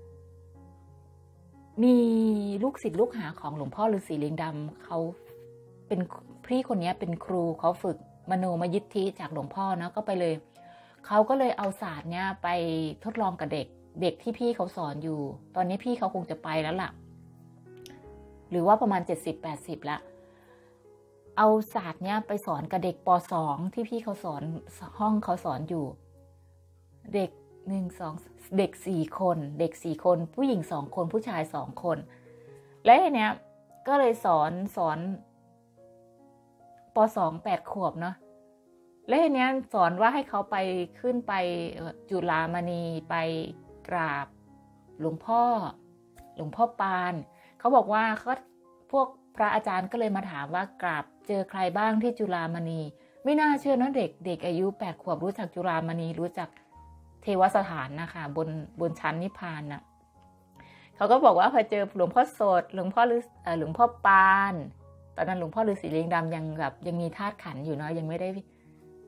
มีลูกศิษย์ลูกหาของหลวงพ่อฤาษีลิงดำเขาเป็นพี่คนนี้เป็นครูเขาฝึกมโนมยิทธิจากหลวงพ่อเนาะก็ไปเลยเขาก็เลยเอาศาสตร์เนี้ยไปทดลองกับเด็กเด็กที่พี่เขาสอนอยู่ตอนนี้พี่เขาคงจะไปแล้วล่ะหรือว่าประมาณ เจ็ดสิบแปดสิบ แล้วเอาศาสตร์เนี้ยไปสอนกับเด็กป.สอง ที่พี่เขาสอนห้องเขาสอนอยู่เด็กหนึ่ง สอง เด็กสี่คนเด็กสี่คนผู้หญิงสองคนผู้ชายสองคนและทีเนี้ยก็เลยสอนสอนป.สอง แปดขวบเนาะและทีเนี้ยสอนว่าให้เขาไปขึ้นไปจุฬามณีไปกราบหลวงพ่อหลวงพ่อปานเขาบอกว่าเขาพวกพระอาจารย์ก็เลยมาถามว่ากราบเจอใครบ้างที่จุฬามณีไม่น่าเชื่อนะเด็กเด็กอายุแปดขวบรู้จักจุฬามณีรู้จักเทวสถานนะคะบนบนชั้นนิพพานนะเขาก็บอกว่าพอเจอหลวงพ่อโสดหลวงพ่อฤาษีหลวงพ่อปานตอนนั้นหลวงพ่อฤาษีลิงดำยังแบบยังมีธาตุขันอยู่เนาะยังไม่ได้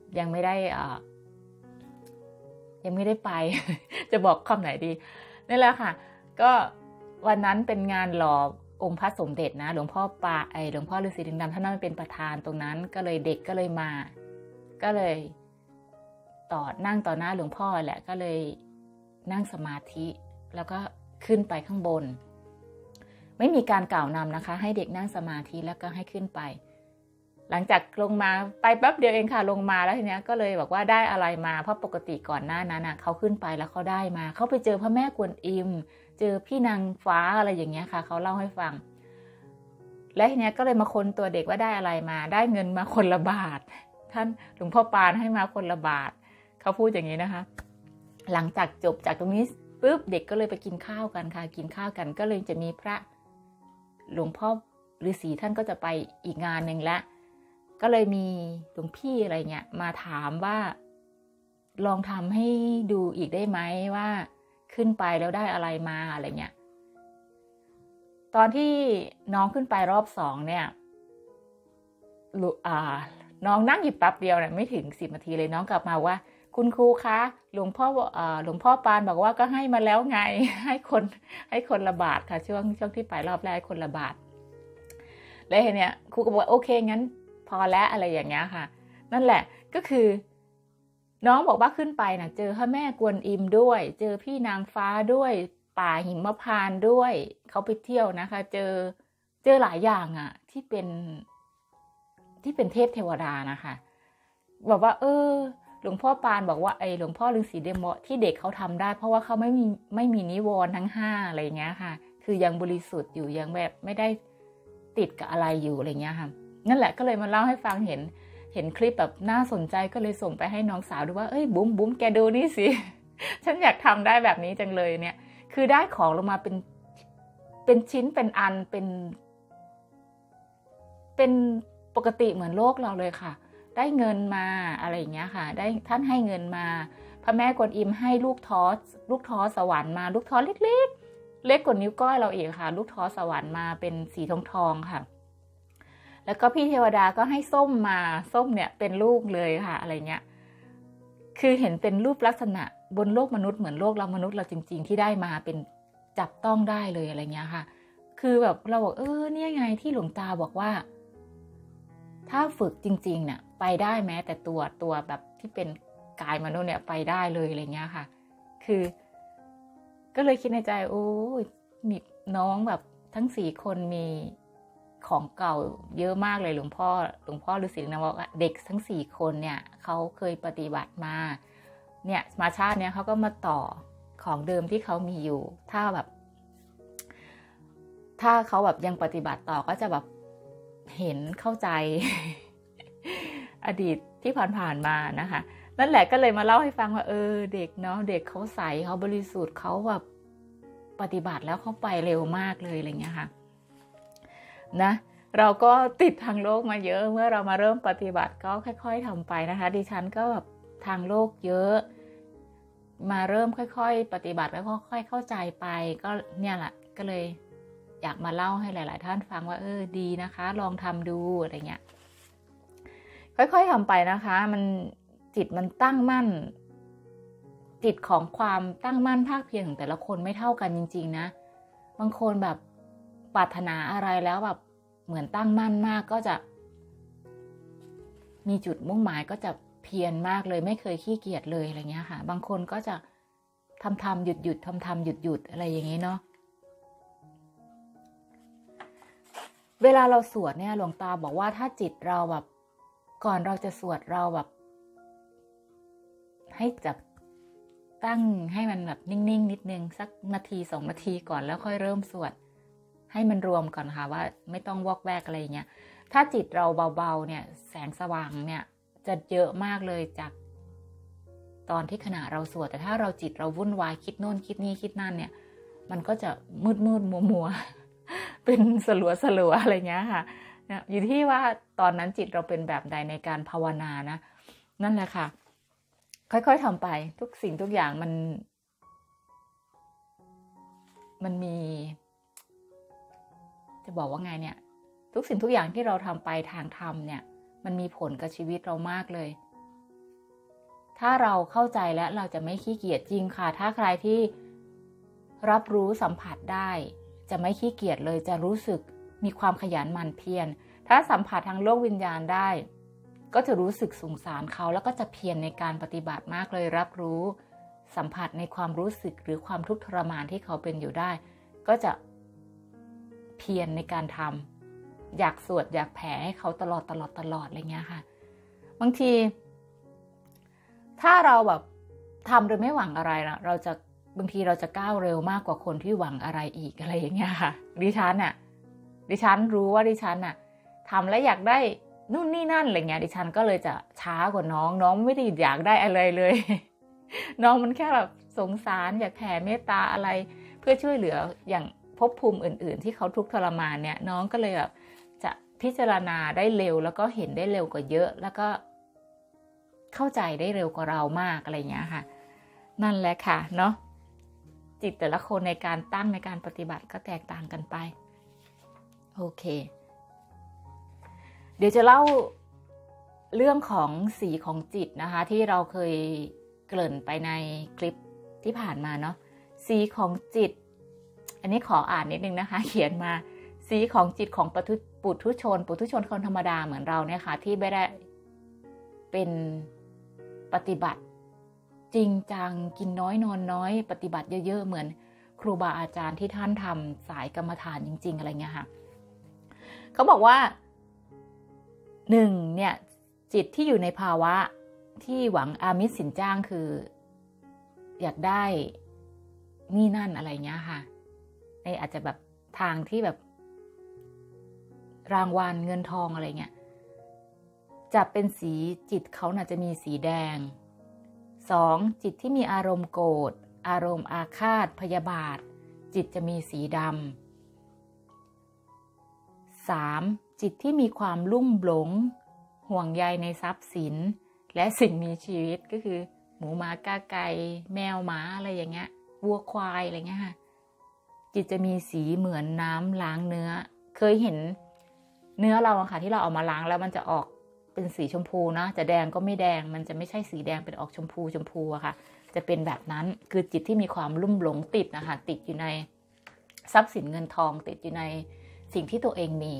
ยังไม่ได้อ่ายังไม่ได้ไป จะบอกคำไหนดีนั่นแหละค่ะก็วันนั้นเป็นงานหล่อองค์พระสมเด็จนะหลวงพ่อปาไอหลวงพ่อฤาษีลิงดำท่านนั้นเป็นประธานตรงนั้นก็เลยเด็กก็เลยมาก็เลยต่อนั่งต่อหน้าหลวงพ่อแหละก็เลยนั่งสมาธิแล้วก็ขึ้นไปข้างบนไม่มีการกล่าวนำนะคะให้เด็กนั่งสมาธิแล้วก็ให้ขึ้นไปหลังจากลงมาไปแป๊บเดียวเองค่ะลงมาแล้วทีเนี้ยก็เลยบอกว่าได้อะไรมาเพราะปกติก่อนหน้านั้นน่ะเขาขึ้นไปแล้วเขาได้มาเขาไปเจอพระแม่กวนอิมเจอพี่นางฟ้าอะไรอย่างเงี้ยค่ะเขาเล่าให้ฟังและทีเนี้ยก็เลยมาค้นตัวเด็กว่าได้อะไรมาได้เงินมาคนละบาทท่านหลวงพ่อปานให้มาคนละบาทเขาพูดอย่างนี้นะคะหลังจากจบจากตรงนี้ปุ๊บเด็กก็เลยไปกินข้าวกันค่ะกินข้าวกันก็เลยจะมีพระหลวงพ่อฤาษีท่านก็จะไปอีกงานหนึ่งแล้วก็เลยมีหลวงพี่อะไรเงี้ยมาถามว่าลองทำให้ดูอีกได้ไหมว่าขึ้นไปแล้วได้อะไรมาอะไรเงี้ยตอนที่น้องขึ้นไปรอบสองเนี่ยอ่าน้องนั่งอยู่แป๊บเดียวเนี่ยไม่ถึงสิบนาทีเลยน้องกลับมาว่าคุณครูคะหลวงพ่อหลวงพ่อปานบอกว่าก็ให้มาแล้วไงให้คนให้คนละบาทค่ะช่วงช่วงที่ไปรอบแรกคนละบาทแล้วทีเนี้ยครูก็บอกโอเคงั้นพอแล้วอะไรอย่างเงี้ยค่ะนั่นแหละก็คือน้องบอกว่าขึ้นไปนะเจอพระแม่กวนอิมด้วยเจอพี่นางฟ้าด้วยป่าหิมพานต์ด้วยเขาไปเที่ยวนะคะเจอเจอหลายอย่างอ่ะที่เป็นที่เป็นเทพเทวดานะคะบอกว่าเออหลวงพ่อปานบอกว่าไอหลวงพ่อฤาษีเดโมที่เด็กเขาทำได้เพราะว่าเขาไม่มีไม่มีนิวรณ์ทั้งห้าอะไรเงี้ยค่ะคือยังบริสุทธิ์อยู่ยังแบบไม่ได้ติดกับอะไรอยู่อะไรเงี้ยค่ะนั่นแหละก็เลยมาเล่าให้ฟังเห็นเห็นคลิปแบบน่าสนใจก็เลยส่งไปให้น้องสาวดูว่าเอ้ยบุ้มบุ้มแกดูนี่สิ ฉันอยากทำได้แบบนี้จังเลยเนี่ยคือได้ของลงมาเป็นเป็นชิ้นเป็นอันเป็นเป็นปกติเหมือนโลกเราเลยค่ะได้เงินมาอะไรอย่างเงี้ยค่ะได้ท่านให้เงินมาพระแม่กวนอิมให้ลูกท้อลูกท้อสวรรค์มาลูกท้อเล็กๆเล็กกว่านิ้วก้อยเราเองค่ะลูกท้อสวรรค์มาเป็นสีทองทองค่ะแล้วก็พี่เทวดาก็ให้ส้มมาส้มเนี่ยเป็นลูกเลยค่ะอะไรเงี้ยคือเห็นเป็นรูปลักษณะบนโลกมนุษย์เหมือนโลกเรามนุษย์เราจริงๆที่ได้มาเป็นจับต้องได้เลยอะไรเงี้ยค่ะคือแบบเราบอกเออเนี่ยไงที่หลวงตาบอกว่าถ้าฝึกจริงๆเนี่ยไปได้แม้แต่ตัวตัวแบบที่เป็นกายมนุษย์เนี่ยไปได้เลยอะไรเงี้ยค่ะคือก็เลยคิดในใจโอ้ยมีน้องแบบทั้งสี่คนมีของเก่าเยอะมากเลยหลวงพ่อหลวงพ่อฤาษีนะบอกเด็กทั้งสี่คนเนี่ยเขาเคยปฏิบัติมาเนี่ยมาชาติเนี้ยเขาก็มาต่อของเดิมที่เขามีอยู่ถ้าแบบถ้าเขาแบบยังปฏิบัติต่อก็จะแบบเห็นเข้าใจ อดีตที่ผ่านๆมานะคะนั่นแหละก็เลยมาเล่าให้ฟังว่าเออเด็กเนาะเด็กเขาใสเขาบริสุทธิ์เขาแบบปฏิบัติแล้วเขาไปเร็วมากเลยอะไรเงี้ยค่ะนะเราก็ติดทางโลกมาเยอะเมื่อเรามาเริ่มปฏิบัติก็ค่อยๆทำไปนะคะดิฉันก็แบบทางโลกเยอะมาเริ่มค่อยๆปฏิบัติแล้วค่อยๆเข้าใจไปก็เนี่ยแหละก็เลยอยากมาเล่าให้หลายๆท่านฟังว่าเออดีนะคะลองทำดูอะไรเงี้ยค่อยๆทำไปนะคะมันจิตมันตั้งมั่นจิตของความตั้งมั่นภาคเพียรของแต่ละคนไม่เท่ากันจริงๆนะบางคนแบบปรารถนาอะไรแล้วแบบเหมือนตั้งมั่นมากก็จะมีจุดมุ่งหมายก็จะเพียรมากเลยไม่เคยขี้เกียจเลยอะไรเงี้ยค่ะบางคนก็จะทำทำหยุดหยุดทำทำหยุดหยุดอะไรอย่างนี้เนาะเวลาเราสวดเนี่ยหลวงตาบอกว่าถ้าจิตเราแบบก่อนเราจะสวดเราแบบให้จับตั้งให้มันแบบนิ่งๆนิดนึงสักนาทีสองนาทีก่อนแล้วค่อยเริ่มสวดให้มันรวมก่อนค่ะว่าไม่ต้องวอกแวกอะไรอย่างเงี้ยถ้าจิตเราเบาๆเนี่ยแสงสว่างเนี่ยจะเยอะมากเลยจากตอนที่ขณะเราสวดแต่ถ้าเราจิตเราวุ่นวายคิดโน่นคิดนี่คิดนั่นเนี่ยมันก็จะมืดมืดมัวมัวเป็นสลัวสลัวอะไรเงี้ยค่ะอยู่ที่ว่าตอนนั้นจิตเราเป็นแบบใดในการภาวนานะนั่นแหละค่ะค่อยๆทำไปทุกสิ่งทุกอย่างมันมันมีจะบอกว่าไงเนี่ยทุกสิ่งทุกอย่างที่เราทำไปทางธรรมเนี่ยมันมีผลกับชีวิตเรามากเลยถ้าเราเข้าใจแล้วเราจะไม่ขี้เกียจจริงค่ะถ้าใครที่รับรู้สัมผัสได้จะไม่ขี้เกียจเลยจะรู้สึกมีความขยันหมั่นเพียรถ้าสัมผัสทางโลกวิญญาณได้ก็จะรู้สึกสงสารเขาแล้วก็จะเพียรในการปฏิบัติมากเลยรับรู้สัมผัสในความรู้สึกหรือความทุกข์ทรมานที่เขาเป็นอยู่ได้ก็จะเพียรในการทำอยากสวดอยากแผ่ให้เขาตลอดตลอดตลอดอะไรเงี้ยค่ะบางทีถ้าเราแบบทำโดยไม่หวังอะไรนะเราจะบางทีเราจะก้าวเร็วมากกว่าคนที่หวังอะไรอีกอะไรอย่างเงี้ยค่ะดิฉันน่ะดิฉันรู้ว่าดิฉันน่ะทำแล้วอยากได้นู่นนี่นั่นอะไรเงี้ยดิฉันก็เลยจะช้ากว่าน้องน้องไม่ได้อยากได้อะไรเลย น้องมันแค่แบบสงสารอยากแผ่เมตตาอะไรเพื่อช่วยเหลืออย่างภพภูมิอื่นๆที่เขาทุกข์ทรมานเนี่ยน้องก็เลยแบบจะพิจารณาได้เร็วแล้วก็เห็นได้เร็วกว่าเยอะแล้วก็เข้าใจได้เร็วกว่าเรามากอะไรเงี้ยค่ะนั่นแหละค่ะเนาะจิตแต่ละคนในการตั้งในการปฏิบัติก็แตกต่างกันไปโอเคเดี๋ยวจะเล่าเรื่องของสีของจิตนะคะที่เราเคยเกริ่นไปในคลิปที่ผ่านมาเนาะสีของจิตอันนี้ขออ่านนิดนึงนะคะเขียนมาสีของจิตของปุถุชนปุถุชนคนธรรมดาเหมือนเราเนี่ยค่ะที่ไม่ได้เป็นปฏิบัติจริงจังกินน้อยนอนน้อยปฏิบัติเยอะๆเหมือนครูบาอาจารย์ที่ท่านทำสายกรรมฐานจริงๆอะไรเงี้ยค่ะเขาบอกว่าหนึ่งเนี่ยจิตที่อยู่ในภาวะที่หวังอามิสสินจ้างคืออยากได้นี่นั่นอะไรเงี้ยค่ะในอาจจะแบบทางที่แบบรางวัลเงินทองอะไรเงี้ยจะเป็นสีจิตเขาน่ะจะมีสีแดงสองจิตที่มีอารมณ์โกรธอารมณ์อาฆาตพยาบาทจิตจะมีสีดำสามจิตที่มีความลุ่มหลงห่วงใยในทรัพย์สินและสิ่งมีชีวิตก็คือหมูหมากาไก่แมวหมาอะไรอย่างเงี้ยวัวควายอะไรเงี้ยค่ะจิตจะมีสีเหมือนน้ำล้างเนื้อเคยเห็นเนื้อเราอะค่ะที่เราเอามาล้างแล้วมันจะออกเป็นสีชมพูนะจะแดงก็ไม่แดงมันจะไม่ใช่สีแดงเป็นออกชมพูชมพูอะค่ะจะเป็นแบบนั้นคือจิตที่มีความลุ่มหลงติดนะคะติดอยู่ในทรัพย์สินเงินทองติดอยู่ในสิ่งที่ตัวเองมี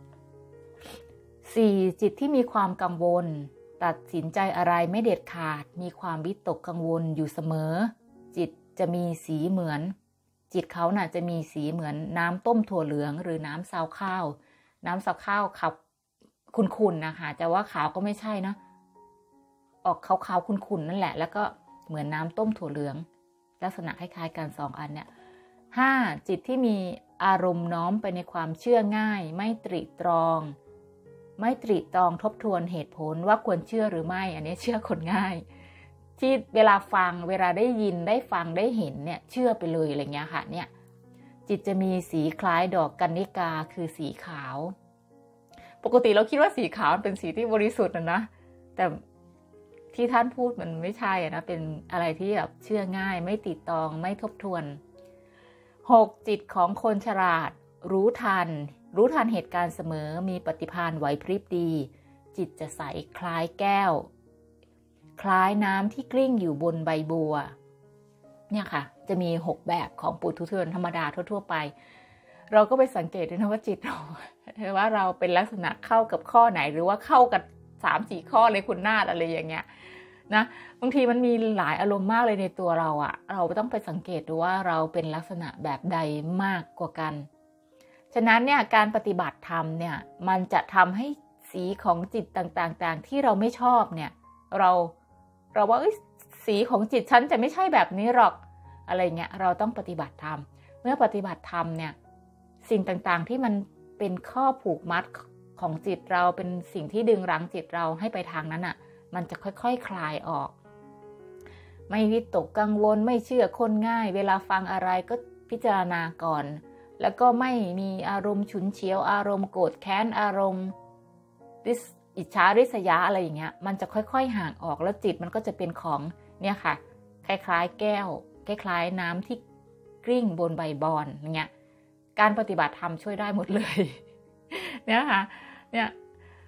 สี่จิตที่มีความกังวลตัดสินใจอะไรไม่เด็ดขาดมีความวิตกกังวลอยู่เสมอจิตจะมีสีเหมือนจิตเขาน่ะจะมีสีเหมือนน้ำต้มถั่วเหลืองหรือน้ำซาวข้าวน้ำซาวข้าวขับขุ่นๆนะคะจะว่าขาวก็ไม่ใช่นะออกขาวๆขุ่นๆนั่นแหละแล้วก็เหมือนน้ำต้มถั่วเหลืองลักษณะคล้ายๆกันสองอันเนี่ยห้าจิตที่มีอารมณ์น้อมไปในความเชื่อง่ายไม่ตรีตรองไม่ตรีตรองทบทวนเหตุผลว่าควรเชื่อหรือไม่อันนี้เชื่อคนง่ายที่เวลาฟังเวลาได้ยินได้ฟังได้เห็นเนี่ยเชื่อไปเลยอะไรเงี้ยค่ะเนี่ยจิตจะมีสีคล้ายดอกกัญญิกาคือสีขาวปกติเราคิดว่าสีขาวเป็นสีที่บริสุทธิ์นะนะแต่ที่ท่านพูดมันไม่ใช่นะเป็นอะไรที่แบบเชื่อง่ายไม่ติดตองไม่ทบทวนหกจิตของคนฉลาดรู้ทันรู้ทันเหตุการณ์เสมอมีปฏิภาณไหวพริบดีจิตจะใสคล้ายแก้วคล้ายน้ำที่กลิ้งอยู่บนใบบัวเนี่ยค่ะจะมีหกแบบของปุถุชนธรรมดาทั่วๆไปเราก็ไปสังเกตด้วยนะว่าจิตเราว่าเราเป็นลักษณะเข้ากับข้อไหนหรือว่าเข้ากับสามสี่ข้อเลยคุณนาฏอะไรอย่างเงี้ยนะบางทีมันมีหลายอารมณ์มากเลยในตัวเราอะเราต้องไปสังเกตดูว่าเราเป็นลักษณะแบบใดมากกว่ากันฉะนั้นเนี่ยการปฏิบัติธรรมเนี่ยมันจะทำให้สีของจิตต่างๆที่เราไม่ชอบเนี่ยเราเราว่าสีของจิตฉันจะไม่ใช่แบบนี้หรอกอะไรเงี้ยเราต้องปฏิบัติธรรมเมื่อปฏิบัติธรรมเนี่ยสิ่งต่างๆที่มันเป็นข้อผูกมัดของจิตเราเป็นสิ่งที่ดึงรั้งจิตเราให้ไปทางนั้นอ่ะมันจะค่อยๆ ค, คลายออกไม่วิตกกังวลไม่เชื่อคนง่ายเวลาฟังอะไรก็พิจารณาก่อนแล้วก็ไม่มีอารมณ์ฉุนเฉียวอารมณ์โกรธแค้นอารมณ์อิจฉาริษยาอะไรอย่างเงี้ยมันจะค่อยๆห่างออกแล้วจิตมันก็จะเป็นของเนี่ยค่ะคล้ายๆแก้วคล้ายๆน้ำที่กลิ้งบนใบบอนอย่างเงี้ยการปฏิบัติธรรมช่วยได้หมดเลยเนี่ยค่ะเนี่ย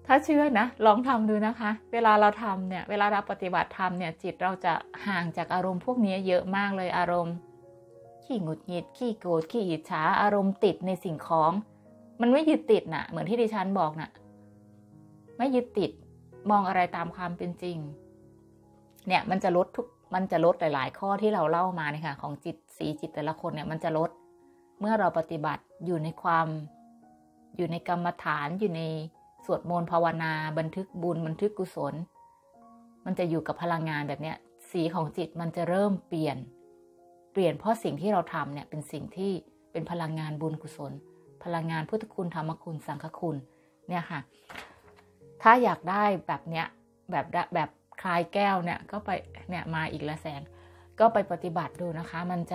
ถ้าเชื่อนะลองทำดูนะคะเวลาเราทำเนี่ยเวลาเราปฏิบัติธรรมเนี่ยจิตเราจะห่างจากอารมณ์พวกนี้เยอะมากเลยอารมณ์ขี้หงุดหงิดขี้โกรธขี้อิจฉาอารมณ์ติดในสิ่งของมันไม่ยึดติดน่ะเหมือนที่ดิฉันบอกน่ะไม่ยึดติดมองอะไรตามความเป็นจริงเนี่ยมันจะลดทุกมันจะลดหลายๆข้อที่เราเล่ามาเนี่ยค่ะของจิตสีจิตแต่ละคนเนี่ยมันจะลดเมื่อเราปฏิบัติอยู่ในความอยู่ในกรรมฐานอยู่ในสวดมนต์ภาวนาบันทึกบุญบันทึกกุศลมันจะอยู่กับพลังงานแบบเนี้ยสีของจิตมันจะเริ่มเปลี่ยนเปลี่ยนเพราะสิ่งที่เราทำเนี่ยเป็นสิ่งที่เป็นพลังงานบุญกุศลพลังงานพุทธคุณธรรมคุณสังฆคุณเนี่ยค่ะถ้าอยากได้แบบเนี้ยแบบแบบคลายแก้วเนี่ยก็ไปเนี่ยมาอีกละแสนก็ไปปฏิบัติดูนะคะมันจะ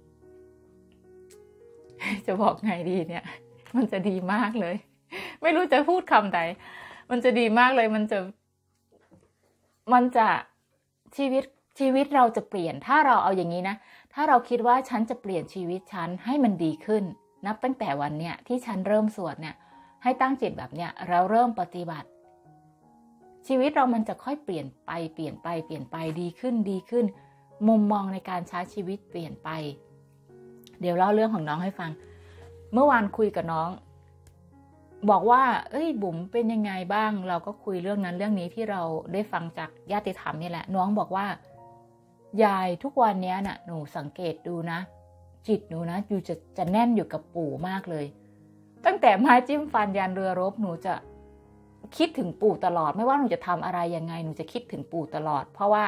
จะบอกไงดีเนี่ยมันจะดีมากเลยไม่รู้จะพูดคำใดมันจะดีมากเลยมันจะมันจะชีวิตชีวิตเราจะเปลี่ยนถ้าเราเอาอย่างนี้นะถ้าเราคิดว่าฉันจะเปลี่ยนชีวิตฉันให้มันดีขึ้นนับตั้งแต่วันเนี้ยที่ฉันเริ่มสวดเนี่ยให้ตั้งจิตแบบเนี้ยเราเริ่มปฏิบัติชีวิตเรามันจะค่อยเปลี่ยนไปเปลี่ยนไปเปลี่ยนไปดีขึ้นดีขึ้นมุมมองในการใช้ชีวิตเปลี่ยนไปเดี๋ยวเล่าเรื่องของน้องให้ฟังเมื่อวานคุยกับน้องบอกว่าเอ้ยบุ๋มเป็นยังไงบ้างเราก็คุยเรื่องนั้นเรื่องนี้ที่เราได้ฟังจากญาติธรรมนี่แหละน้องบอกว่ายายทุกวันนี้น่ะหนูสังเกตดูนะจิตหนูนะอยู่จะจะแน่นอยู่กับปู่มากเลยตั้งแต่ไม้จิ้มฟันยันเรือรบหนูจะคิดถึงปู่ตลอดไม่ว่าหนูจะทำอะไรยังไงหนูจะคิดถึงปู่ตลอดเพราะว่า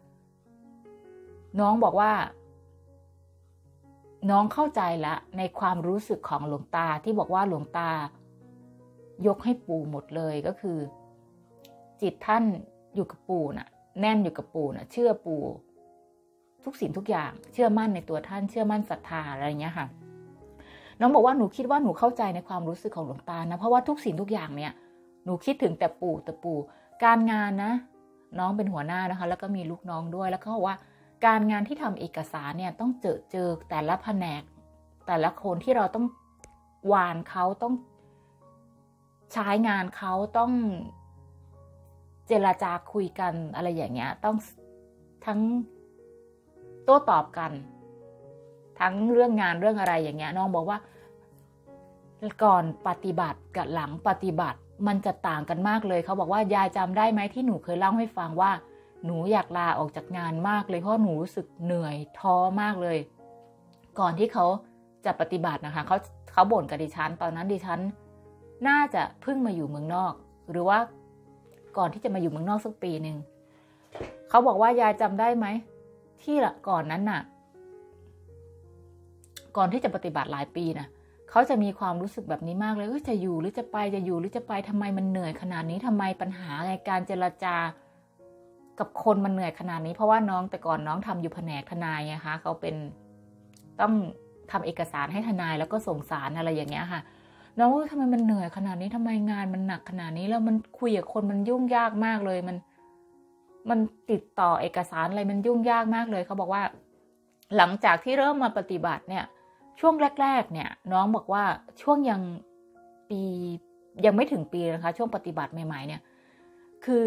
น้องบอกว่าน้องเข้าใจละในความรู้สึกของหลวงตาที่บอกว่าหลวงตายกให้ปู่หมดเลยก็คือจิตท่านอยู่กับปู่น่ะแน่นอยู่กับปู่น่ะเชื่อปู่ทุกสิ่งทุกอย่างเชื่อมั่นในตัวท่านเชื่อมั่นศรัทธาอะไรเงี้ยค่ะน้องบอกว่าหนูคิดว่าหนูเข้าใจในความรู้สึกของหลวงตานะเพราะว่าทุกสิ่งทุกอย่างเนี่ยหนูคิดถึงแต่ปู่แต่ปู่การงานนะน้องเป็นหัวหน้านะคะแล้วก็มีลูกน้องด้วยแล้วก็บอกว่าการงานที่ทำเอกสารเนี่ยต้องเจอเจอแต่ละแผนกแต่ละคนที่เราต้องวานเขาต้องใช้งานเขาต้องเจรจาคุยกันอะไรอย่างเงี้ยต้องทั้งโต้ตอบกันทั้งเรื่องงานเรื่องอะไรอย่างเงี้ยน้องบอกว่าก่อนปฏิบัติกับหลังปฏิบัติมันจะต่างกันมากเลยเขาบอกว่ายายจำได้ไหมที่หนูเคยเล่าให้ฟังว่าหนูอยากลาออกจากงานมากเลยเพราะหนูรู้สึกเหนื่อยท้อมากเลยก่อนที่เขาจะปฏิบัตินะคะเขาเขาบ่นกับดิฉันตอนนั้นดิฉันน่าจะเพิ่งมาอยู่เมืองนอกหรือว่าก่อนที่จะมาอยู่เมืองนอกสักปีหนึ่งเขาบอกว่ายายจำได้ไหมที่ละก่อนนั้นน่ะก่อนที่จะปฏิบัติหลายปีนะเขาจะมีความรู้สึกแบบนี้มากเลยเออจะอยู่หรือจะไปจะอยู่หรือจะไปทำไมมันเหนื่อยขนาดนี้ทำไมปัญหาในการเจรจากับคนมันเหนื่อยขนาดนี้เพราะว่าน้องแต่ก่อนน้องทำอยู่แผนกทนายไงคะเขาเป็นต้องทำเอกสารให้ทนายแล้วก็ส่งสารอะไรอย่างเงี้ยค่ะน้องว่าทำไมมันเหนื่อยขนาดนี้ทำไมงานมันหนักขนาดนี้แล้วมันคุยกับคนมันยุ่งยากมากเลยมันมันติดต่อเอกสารอะไรมันยุ่งยากมากเลยเขาบอกว่าหลังจากที่เริ่มมาปฏิบัติเนี่ยช่วงแรกๆเนี่ยน้องบอกว่าช่วงยังปียังไม่ถึงปีนะคะช่วงปฏิบัติใหม่ๆเนี่ยคือ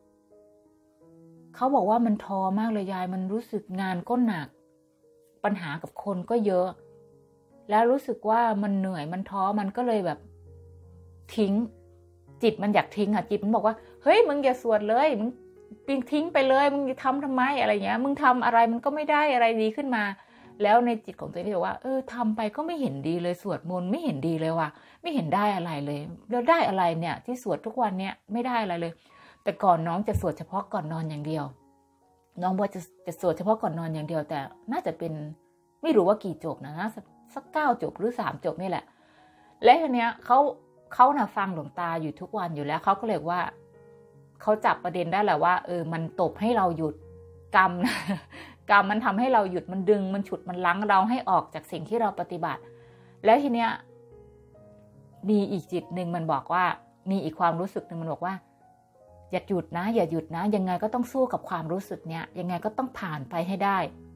เขาบอกว่ามันท้อมากเลยยายมันรู้สึกงานก็หนักปัญหากับคนก็เยอะแล้วรู้สึกว่ามันเหนื่อยมันท้อมันก็เลยแบบทิ้งจิตมันอยากทิ้งอ่ะจิตมันบอกว่าเฮ้ยมึงอย่าสวดเลยมึงปิงทิ้งไปเลยมึงจะทำทำไมอะไรเงี้ยมึงทำอะไรมันก็ไม่ได้อะไรดีขึ้นมาแล้วในจิตของตัวเองก็บอกว่าเออทำไปก็ไม่เห็นดีเลยสวดมนต์ไม่เห็นดีเลยว่ะไม่เห็นได้อะไรเลยแล้วได้อะไรเนี่ยที่สวดทุกวันเนี่ยไม่ได้อะไรเลยแต่ก่อนน้องจะสวดเฉพาะก่อนนอนอย่างเดียวน้องบอกจะจะสวดเฉพาะก่อนนอนอย่างเดียวแต่น่าจะเป็นไม่รู้ว่ากี่จบนะนะสักเก้าจบหรือสามจบนี่แหละและทีเนี้ยเขาเขาน่ะฟังหลวงตาอยู่ทุกวันอยู่แล้วเขาก็เลยว่าเขาจับประเด็นได้แหละว่าเออมันตบให้เราหยุดกรรมนะกรรมมันทำให้เราหยุดมันดึงมันฉุดมันลั้งเราให้ออกจากสิ่งที่เราปฏิบัติแล้วทีเนี้ยมีอีกจิตหนึ่งมันบอกว่ามีอีกความรู้สึกหนึ่งมันบอกว่าอย่าหยุดนะอย่าหยุดนะยังไงก็ต้องสู้กับความรู้สึกเนี้ยยังไงก็ต้องผ่านไปให้ได้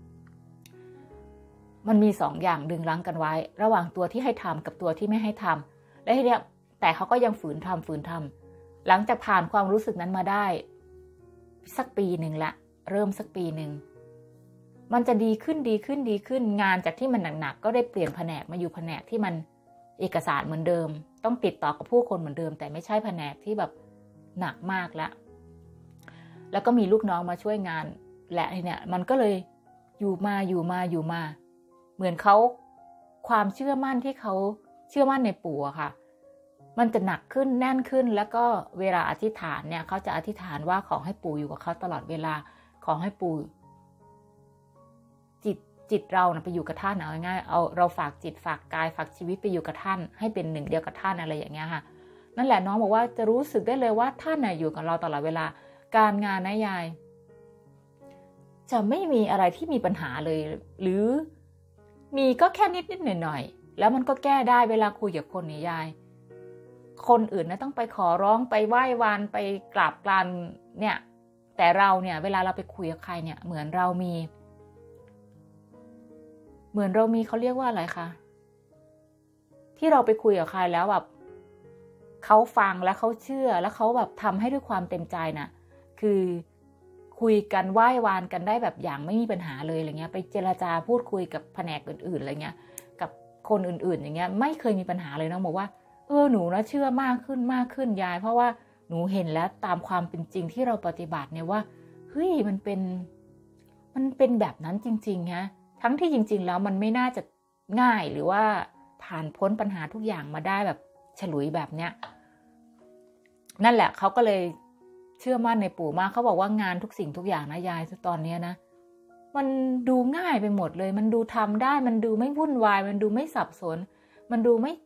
มันมีสองอย่างดึงรั้งกันไว้ระหว่างตัวที่ให้ทำกับตัวที่ไม่ให้ทำและทีเนี้ยแต่เขาก็ยังฝืนทำฝืนทหลังจากผ่านความรู้สึกนั้นมาได้สักปีหนึ่งละเริ่มสักปีหนึ่งมันจะดีขึ้นดีขึ้นดีขึ้นงานจากที่มันหนักๆก็ได้เปลี่ยนแผนกมาอยู่แผนกที่มันเอกสารเหมือนเดิมต้องติดต่อกับผู้คนเหมือนเดิมแต่ไม่ใช่แผนกที่แบบหนักมากแล้วแล้วก็มีลูกน้องมาช่วยงานและเนี่ยมันก็เลยอยู่มาอยู่มาอยู่มาเหมือนเขาความเชื่อมั่นที่เขาเชื่อมั่นในปู่อะค่ะมันจะหนักขึ้นแน่นขึ้นแล้วก็เวลาอธิษฐานเนี่ยเขาจะอธิษฐานว่าขอให้ปู่อยู่กับเขาตลอดเวลาขอให้ปู่จิตจิตเรานะไปอยู่กับท่านเอาง่ายๆเอาเราฝากจิตฝากกายฝากชีวิตไปอยู่กับท่านให้เป็นหนึ่งเดียวกับท่านอะไรอย่างเงี้ยค่ะนั่นแหละน้องบอกว่าจะรู้สึกได้เลยว่าท่านน่ะอยู่กับเราตลอดเวลาการงานนะยายจะไม่มีอะไรที่มีปัญหาเลยหรือมีก็แค่นิดนิดหน่อยหน่อยแล้วมันก็แก้ได้เวลาคุยกับคนเนี่ยยายคนอื่นนะต้องไปขอร้องไปไหว้วานไปกราบกรานเนี่ยแต่เราเนี่ยเวลาเราไปคุยกับใครเนี่ยเหมือนเรามีเหมือนเรามีเขาเรียกว่าอะไรคะที่เราไปคุยกับใครแล้วแบบเขาฟังแล้วเขาเชื่อแล้วเขาแบบทำให้ด้วยความเต็มใจน่ะคือคุยกันไหว้วานกันได้แบบอย่างไม่มีปัญหาเลยอะไรเงี้ยไปเจรจาพูดคุยกับแผนกอื่นๆอะไรเงี้ยกับคนอื่นๆอย่างเงี้ยไม่เคยมีปัญหาเลยน้องบอกว่าเออหนูนะเชื่อมากขึ้นมากขึ้นยายเพราะว่าหนูเห็นแล้วตามความเป็นจริงที่เราปฏิบัติเนี่ยว่าเฮ้ยมันเป็นมันเป็นแบบนั้นจริงๆฮะทั้งที่จริงๆแล้วมันไม่น่าจะง่ายหรือว่าผ่านพ้นปัญหาทุกอย่างมาได้แบบฉลุยแบบเนี้ยนั่นแหละเขาก็เลยเชื่อมั่นในปู่มากเขาบอกว่างานทุกสิ่งทุกอย่างนะยายตอนนี้นะมันดูง่ายไปหมดเลยมันดูทำได้มันดูไม่วุ่นวายมันดูไม่สับสนมันดูไม่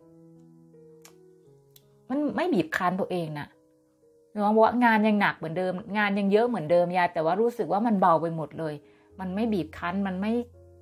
มันไม่บีบคั้นตัวเองนะน้องบอกว่างานยังหนักเหมือนเดิมงานยังเยอะเหมือนเดิมยายแต่ว่ารู้สึกว่ามันเบาไปหมดเลยมันไม่บีบคั้นมันไม่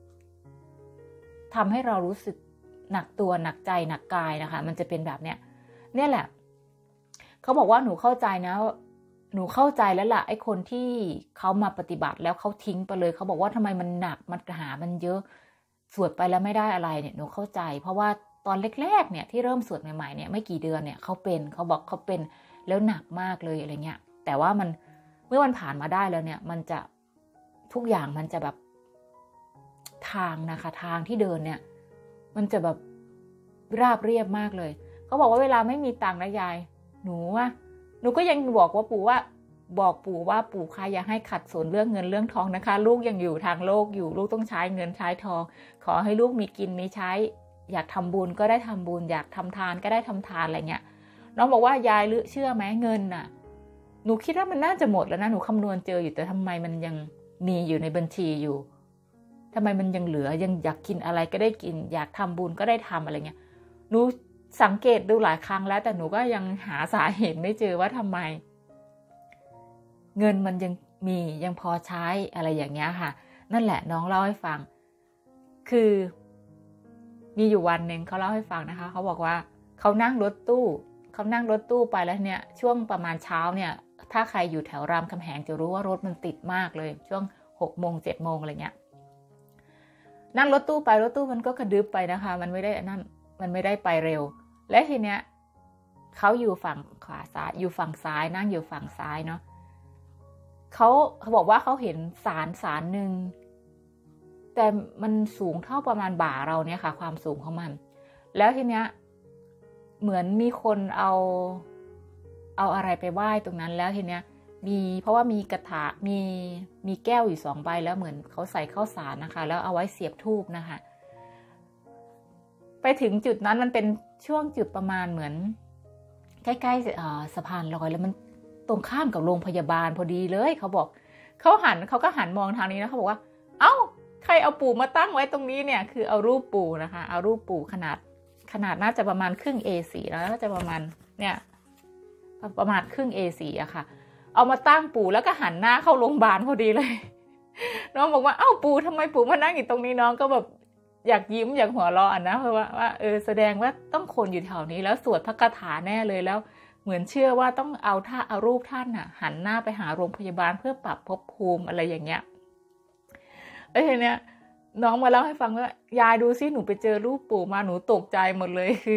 ทำให้เรารู้สึกหนักตัวหนักใจหนักกายนะคะมันจะเป็นแบบเนี้ยเนี่ยแหละเขาบอกว่าหนูเข้าใจนะหนูเข้าใจแล้วล่ะไอ้คนที่เขามาปฏิบัติแล้วเขาทิ้งไปเลยเขาบอกว่าทำไมมันหนักมันหามันเยอะสวดไปแล้วไม่ได้อะไรเนี่ยหนูเข้าใจเพราะว่าตอนแรกๆเนี่ยที่เริ่มสวดใหม่ๆเนี่ยไม่กี่เดือนเนี่ยเขาเป็นเขาบอกเขาเป็นแล้วหนักมากเลยอะไรเงี้ยแต่ว่ามันเมื่อมันผ่านมาได้แล้วเนี่ยมันจะทุกอย่างมันจะแบบทางนะคะทางที่เดินเนี่ยมันจะแบบราบเรียบมากเลยเขาบอกว่าเวลาไม่มีตังค์นะยายหนูว่าหนูก็ยังบอกว่าปู่ว่าบอกปู่ว่าปู่คะอย่าให้ขัดสนเรื่องเงินเรื่องทองนะคะลูกยังอยู่ทางโลกอยู่ลูกต้องใช้เงินใช้ทองขอให้ลูกมีกินมีใช้อยากทำบุญก็ได้ทำบุญอยากทำทานก็ได้ทำทานอะไรเงี้ยน้องบอกว่ายายเชื่อไหมเงินน่ะหนูคิดว่ามันน่าจะหมดแล้วนะหนูคำนวณเจออยู่แต่ทำไมมันยังมีอยู่ในบัญชีอยู่ทำไมมันยังเหลือยังอยากกินอะไรก็ได้กินอยากทำบุญก็ได้ทำอะไรเงี้ยหนูสังเกตดูหลายครั้งแล้วแต่หนูก็ยังหาสาเหตุไม่เจอว่าทำไมเงินมันยังมียังพอใช้อะไรอย่างเงี้ยค่ะนั่นแหละน้องเล่าให้ฟังคือมีอยู่วันหนึ่งเขาเล่าให้ฟังนะคะเขาบอกว่าเขานั่งรถตู้เขานั่งรถตู้ไปแล้วเนี่ยช่วงประมาณเช้าเนี่ยถ้าใครอยู่แถวรามคำแหงจะรู้ว่ารถมันติดมากเลยช่วงหกโมงเจ็ดโมงอะไรเงี้ยนั่งรถตู้ไปรถตู้มันก็กระดึบไปนะคะมันไม่ได้นั่นมันไม่ได้ไปเร็วและทีเนี้ยเขาอยู่ฝั่งขวาซ้ายอยู่ฝั่งซ้ายนั่งอยู่ฝั่งซ้ายเนาะเขาเขาบอกว่าเขาเห็นศาลศาลหนึ่งแต่มันสูงเท่าประมาณบ่าเราเนี่ยค่ะความสูงของมันแล้วทีเนี้ยเหมือนมีคนเอาเอาอะไรไปไหว้ตรงนั้นแล้วทีเนี้ยมีเพราะว่ามีกระถามีมีแก้วอยู่สองใบแล้วเหมือนเขาใส่ข้าวสารนะคะแล้วเอาไว้เสียบธูปนะคะไปถึงจุดนั้นมันเป็นช่วงจุดประมาณเหมือนใกล้ๆสะพานลอยแล้วมันตรงข้ามกับโรงพยาบาลพอดีเลยเขาบอกเขาหันเขาก็หันมองทางนี้นะเขาบอกว่าเอ้าใครเอาปู่มาตั้งไว้ตรงนี้เนี่ยคือเอารูปปู่นะคะเอารูปปู่ขนาดขนาดน่าจะประมาณครึ่ง เอ โฟร์ แล้วน่าจะประมาณเนี่ยประมาณครึ่ง เอ โฟร์ อะค่ะเอามาตั้งปู่แล้วก็หันหน้าเข้าโรงพยาบาลพอดีเลยน้องบอกว่าเอ้าปู่ทำไมปู่มานั่งอยู่ตรงนี้น้องก็แบบอยากยิ้มอยากหัวเราะนะเพราะว่าว่าเออแสดงว่าต้องคนอยู่แถวนี้แล้วสวดพระคาถาแน่เลยแล้วเหมือนเชื่อว่าต้องเอาท่าเอารูปท่านน่ะหันหน้าไปหาโรงพยาบาลเพื่อปรับภพภูมิอะไรอย่างเงี้ยเอ้ยเนี่ยน้องมาเล่าให้ฟังว่ายายดูซิหนูไปเจอรูปปู่มาหนูตกใจหมดเลยคือ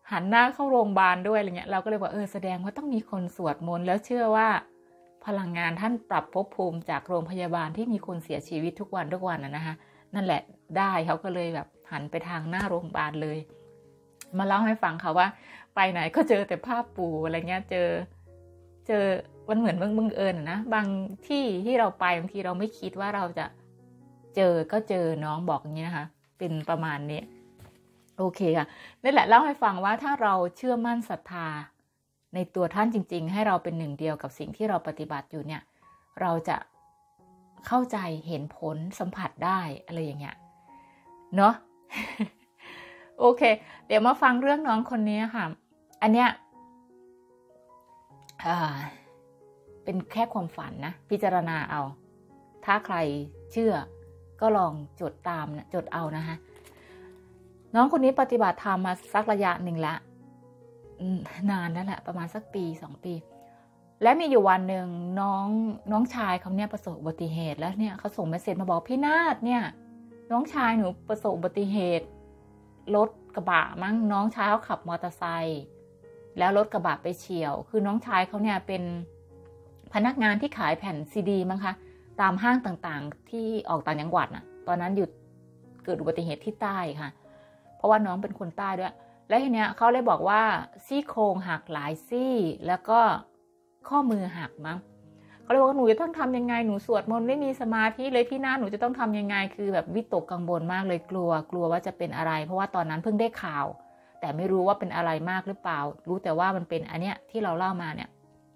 หันหน้าเข้าโรงพยาบาลด้วยอะไรเงี้ยเราก็เลยว่าเออแสดงว่าต้องมีคนสวดมนต์แล้วเชื่อว่าพลังงานท่านปรับภพภูมิจากโรงพยาบาลที่มีคนเสียชีวิตทุกวันทุกวันนะนะคะนั่นแหละได้เขาก็เลยแบบหันไปทางหน้าโรงพยาบาลเลยมาเล่าให้ฟังค่ะว่าไปไหนก็เจอแต่ภาพปู่อะไรเงี้ยเจอเจอมันเหมือนบังเอิญนะบางที่ที่เราไปบางทีเราไม่คิดว่าเราจะเจอก็เจอน้องบอกอย่างนี้นะคะเป็นประมาณนี้โอเคค่ะนั่นแหละเล่าให้ฟังว่าถ้าเราเชื่อมั่นศรัทธาในตัวท่านจริงๆให้เราเป็นหนึ่งเดียวกับสิ่งที่เราปฏิบัติอยู่เนี่ยเราจะเข้าใจเห็นผลสัมผัสได้อะไรอย่างเงี้ยเนาะ โอเคเดี๋ยวมาฟังเรื่องน้องคนนี้ค่ะอันเนี้ยอ่าเป็นแค่ความฝันนะพิจารณาเอาถ้าใครเชื่อก็ลองจดตามนะจดเอานะคะน้องคนนี้ปฏิบัติธรรมมาสักระยะหนึ่งแล้วนานแล้วแหละประมาณสักปีสองปีและมีอยู่วันหนึ่งน้องน้องชายเขาเนี่ยประสบอุบัติเหตุแล้วเนี่ยเขาส่งเมสเซจมาบอกพี่นาฏเนี่ยน้องชายหนูประสบอุบัติเหตุรถกระบะมั้งน้องชายเขาขับมอเตอร์ไซค์แล้วรถกระบะไปเฉี่ยวคือน้องชายเขาเนี่ยเป็นพนักงานที่ขายแผ่นซีดีมั้งคะตามห้างต่างๆที่ออกต่างจังหวัดน่ะตอนนั้นหยุดเกิดอุบัติเหตุที่ใต้ค่ะเพราะว่าน้องเป็นคนใต้ด้วยและทีเนี้ยเขาเลยบอกว่าซี่โครงหักหลายซี่แล้วก็ข้อมือหักมั้งเขาเลยบอกว่าหนูจะต้องทำยังไงหนูสวดมนต์ไม่มีสมาธิเลยพี่นาฏหนูจะต้องทำยังไงคือแบบวิตกกังวลมากเลยกลัวกลัวว่าจะเป็นอะไรเพราะว่าตอนนั้นเพิ่งได้ข่าวแต่ไม่รู้ว่าเป็นอะไรมากหรือเปล่ารู้แต่ว่ามันเป็นอันเนี้ยที่เราเล่ามาเนี่ย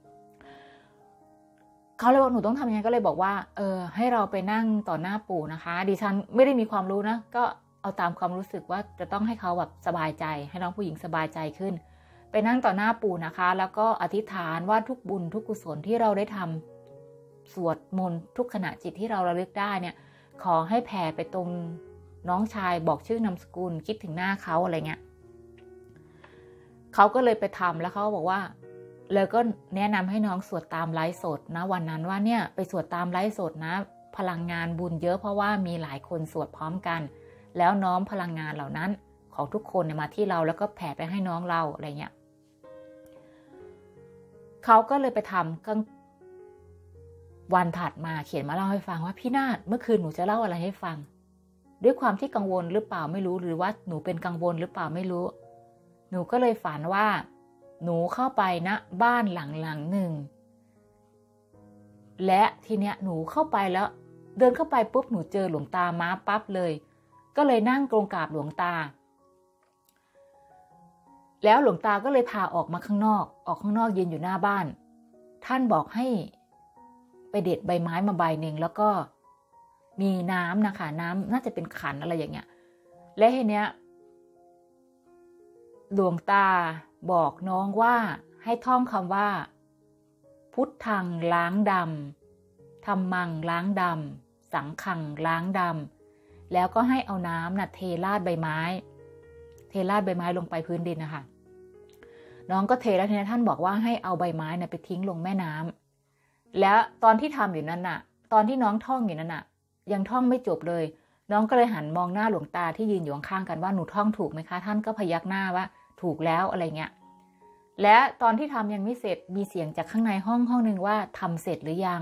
เขาเลยบอกหนูต้องทำยังไงก็เลยบอกว่าเออให้เราไปนั่งต่อหน้าปู่นะคะดิฉันไม่ได้มีความรู้นะก็เอาตามความรู้สึกว่าจะต้องให้เขาแบบสบายใจให้น้องผู้หญิงสบายใจขึ้นไปนั่งต่อหน้าปู่นะคะแล้วก็อธิษฐานว่าทุกบุญทุกกุศลที่เราได้ทำสวดมนต์ทุกขณะจิตที่เราระลึกได้เนี่ยขอให้แผ่ไปตรงน้องชายบอกชื่อนามสกุลคิดถึงหน้าเขาอะไรเงี้ยเขาก็เลยไปทำแล้วเขาบอกว่าเลยก็แนะนำให้น้องสวดตามไลฟ์สดนะวันนั้นว่าเนี่ยไปสวดตามไลฟ์สดนะพลังงานบุญเยอะเพราะว่ามีหลายคนสวดพร้อมกันแล้วน้อมพลังงานเหล่านั้นของทุกคนมาที่เราแล้วก็แผ่ไปให้น้องเราอะไรเงี้ยเขาก็เลยไปทำกลางวันถัดมาเขียนมาเล่าให้ฟังว่าพี่นาฏเมื่อคืนหนูจะเล่าอะไรให้ฟังด้วยความที่กังวลหรือเปล่าไม่รู้หรือว่าหนูเป็นกังวลหรือเปล่าไม่รู้หนูก็เลยฝันว่าหนูเข้าไปณบ้านหลังหลังหนึ่งและทีเนี้ยหนูเข้าไปแล้วเดินเข้าไปปุ๊บหนูเจอหลวงตาม้าปั๊บเลยก็เลยนั่งกรงกราบหลวงตาแล้วหลวงตาก็เลยพาออกมาข้างนอกออกข้างนอกยืนอยู่หน้าบ้านท่านบอกให้ไปเด็ดใบไม้มาใบหนึ่งแล้วก็มีน้ำนะคะน้ำน่าจะเป็นขันอะไรอย่างเงี้ยและทีเนี้ยหลวงตาบอกน้องว่าให้ท่องคำว่าพุทธังล้างดำธัมมังล้างดำสังฆังล้างดำแล้วก็ให้เอาน้ำน่ะเทราดใบไม้เทราดใบไม้ลงไปพื้นดินนะคะน้องก็เทแล้วทีนี้ท่านบอกว่าให้เอาใบไม้น่ะไปทิ้งลงแม่น้ำแล้วตอนที่ทำอยู่นั้นน่ะตอนที่น้องท่องอยู่นั้นน่ะยังท่องไม่จบเลยน้องก็เลยหันมองหน้าหลวงตาที่ยืนอยู่ข้างๆกันว่าหนูท่องถูกไหมคะท่านก็พยักหน้าว่าถูกแล้วอะไรเงี้ยและตอนที่ทำยังไม่เสร็จมีเสียงจากข้างในห้องห้องนึงว่าทำเสร็จหรือยัง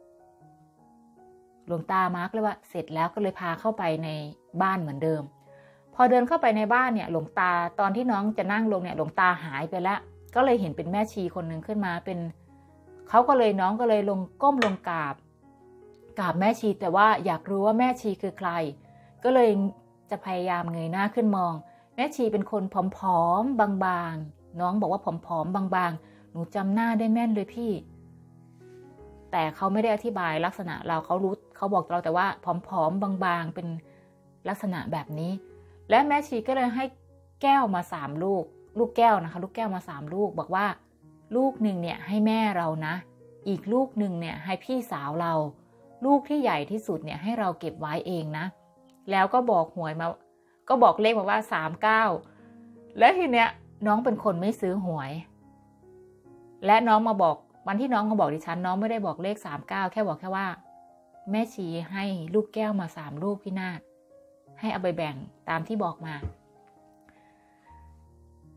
หลวงตามาร์กเลยว่าเสร็จแล้วก็เลยพาเข้าไปในบ้านเหมือนเดิมพอเดินเข้าไปในบ้านเนี่ยหลวงตาตอนที่น้องจะนั่งลงเนี่ยหลวงตาหายไปแล้วก็เลยเห็นเป็นแม่ชีคนหนึ่งขึ้นมาเป็นเขาก็เลยน้องก็เลยลงก้มลงกราบกราบแม่ชีแต่ว่าอยากรู้ว่าแม่ชีคือใครก็เลยจะพยายามเงยหน้าขึ้นมองแม่ชีเป็นคนผอมๆบางๆน้องบอกว่าผอมๆบางๆหนูจำหน้าได้แม่นเลยพี่แต่เขาไม่ได้อธิบายลักษณะเราเขารู้เขาบอกเราแต่ว่าผอมๆบางๆเป็นลักษณะแบบนี้และแม่ชีก็เลยให้แก้วมาสามลูกลูกแก้วนะคะลูกแก้วมาสามลูกบอกว่าลูกหนึ่งเนี่ยให้แม่เรานะอีกลูกหนึ่งเนี่ยให้พี่สาวเราลูกที่ใหญ่ที่สุดเนี่ยให้เราเก็บไว้เองนะแล้วก็บอกหวยมาก็บอกเลขมาว่าสามเก้าและทีเนี้ยน้องเป็นคนไม่ซื้อหวยและน้องมาบอกวันที่น้องมาบอกดิฉันน้องไม่ได้บอกเลขสามเก้าแค่บอกแค่ว่าแม่ชีให้ลูกแก้วมาสามลูกพี่นาฏให้เอาไปแบ่งตามที่บอกมา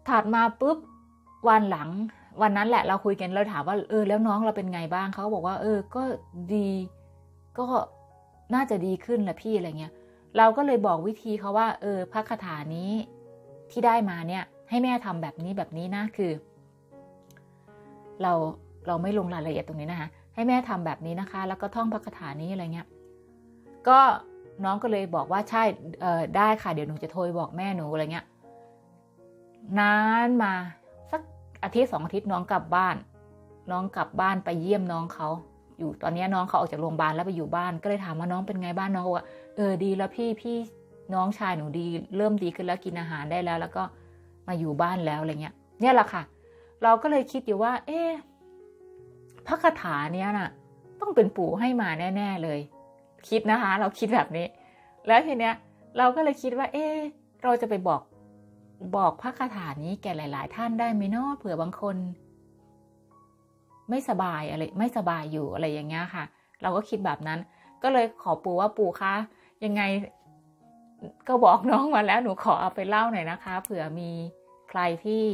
ถัดมาปุ๊บวันหลังวันนั้นแหละเราคุยกันเราถามว่าเออแล้วน้องเราเป็นไงบ้างเขาบอกว่าเออก็ดีก็น่าจะดีขึ้นแหละพี่อะไรเงี้ยเราก็เลยบอกวิธีเขาว่าเออพระคาถานี้ที่ได้มาเนี่ยให้แม่ทำแบบนี้แบบนี้นะคือเราเราไม่ลงรายละเอียดตรงนี้นะคะให้แม่ทำแบบนี้นะคะแล้วก็ท่องพระคาถานี้อะไรเงี้ยก็น้องก็เลยบอกว่าใช่เออได้ค่ะเดี๋ยวหนูจะโทรบอกแม่หนูอะไรเงี้ยนานมาสักอาทิตย์สองอาทิตย์น้องกลับบ้านน้องกลับบ้านไปเยี่ยมน้องเขาอยู่ตอนนี้น้องเขาออกจากโรงพยาบาลแล้วไปอยู่บ้านก็เลยถามว่าน้องเป็นไงบ้านน้องบอกว่าเออดีแล้วพี่พี่น้องชายหนูดีเริ่มดีขึ้นแล้วกินอาหารได้แล้วแล้วก็มาอยู่บ้านแล้วอะไรเงี้ยเนี่ยแหละค่ะเราก็เลยคิดอยู่ว่าเอ๊ะพระคาถาเนี้ยน่ะต้องเป็นปู่ให้มาแน่ๆเลยคิดนะคะเราคิดแบบนี้แล้วทีเนี้ยเราก็เลยคิดว่าเอ๊ะเราจะไปบอกบอกพระคาถานี้แก่หลายๆท่านได้ไหมเนาะเผื่อบางคนไม่สบายอะไรไม่สบายอยู่อะไรอย่างเงี้ยค่ะเราก็คิดแบบนั้นก็เลยขอปู่ว่าปู่คะยังไงก็บอกน้องมาแล้วหนูขอเอาไปเล่าหน่อยนะคะเผื่อมีใครที่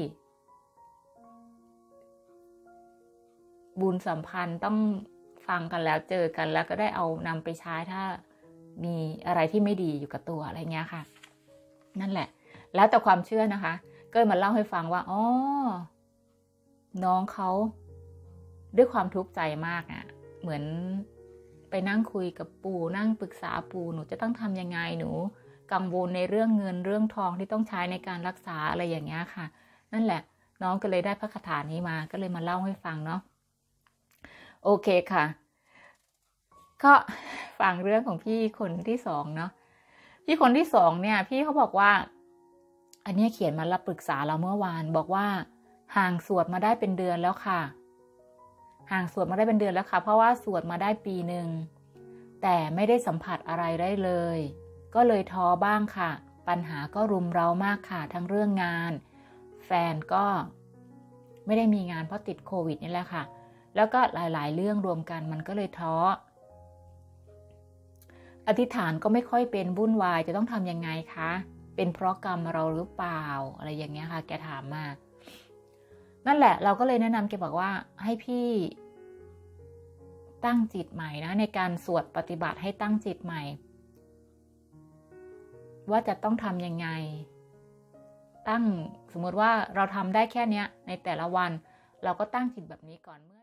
บุญสัมพันธ์ต้องฟังกันแล้วเจอกันแล้วก็ได้เอานำไปใช้ถ้ามีอะไรที่ไม่ดีอยู่กับตัวอะไรเงี้ยค่ะนั่นแหละแล้วแต่ความเชื่อนะคะก็มาเล่าให้ฟังว่าอ๋อน้องเขาด้วยความทุกข์ใจมากอ่ะเหมือนไปนั่งคุยกับปู่นั่งปรึกษาปู่หนูจะต้องทำยังไงหนูกังวลในเรื่องเงินเรื่องทองที่ต้องใช้ในการรักษาอะไรอย่างเงี้ยค่ะนั่นแหละน้องก็เลยได้พระคาถานี้มาก็เลยมาเล่าให้ฟังเนาะโอเคค่ะก็ฟังเรื่องของพี่คนที่สองเนาะพี่คนที่สองเนี่ยพี่เขาบอกว่าอันนี้เขียนมารับปรึกษาเราเมื่อวานบอกว่าห่างสวดมาได้เป็นเดือนแล้วค่ะห่างสวดมาได้เป็นเดือนแล้วค่ะเพราะว่าสวดมาได้ปีหนึ่งแต่ไม่ได้สัมผัสอะไรได้เลยก็เลยท้อบ้างค่ะปัญหาก็รุมเร้ามากค่ะทั้งเรื่องงานแฟนก็ไม่ได้มีงานเพราะติดโควิดนี่แหละค่ะแล้วก็หลายๆเรื่องรวมกันมันก็เลยท้ออธิษฐานก็ไม่ค่อยเป็นวุ่นวายจะต้องทำยังไงคะเป็นเพราะกรรมเราหรือเปล่าอะไรอย่างเงี้ยค่ะแกถามมานั่นแหละเราก็เลยแนะนำแกบอกว่าให้พี่ตั้งจิตใหม่นะในการสวดปฏิบัติให้ตั้งจิตใหม่ว่าจะต้องทำยังไงตั้งสมมติว่าเราทำได้แค่นี้ในแต่ละวันเราก็ตั้งจิตแบบนี้ก่อนเมื่อ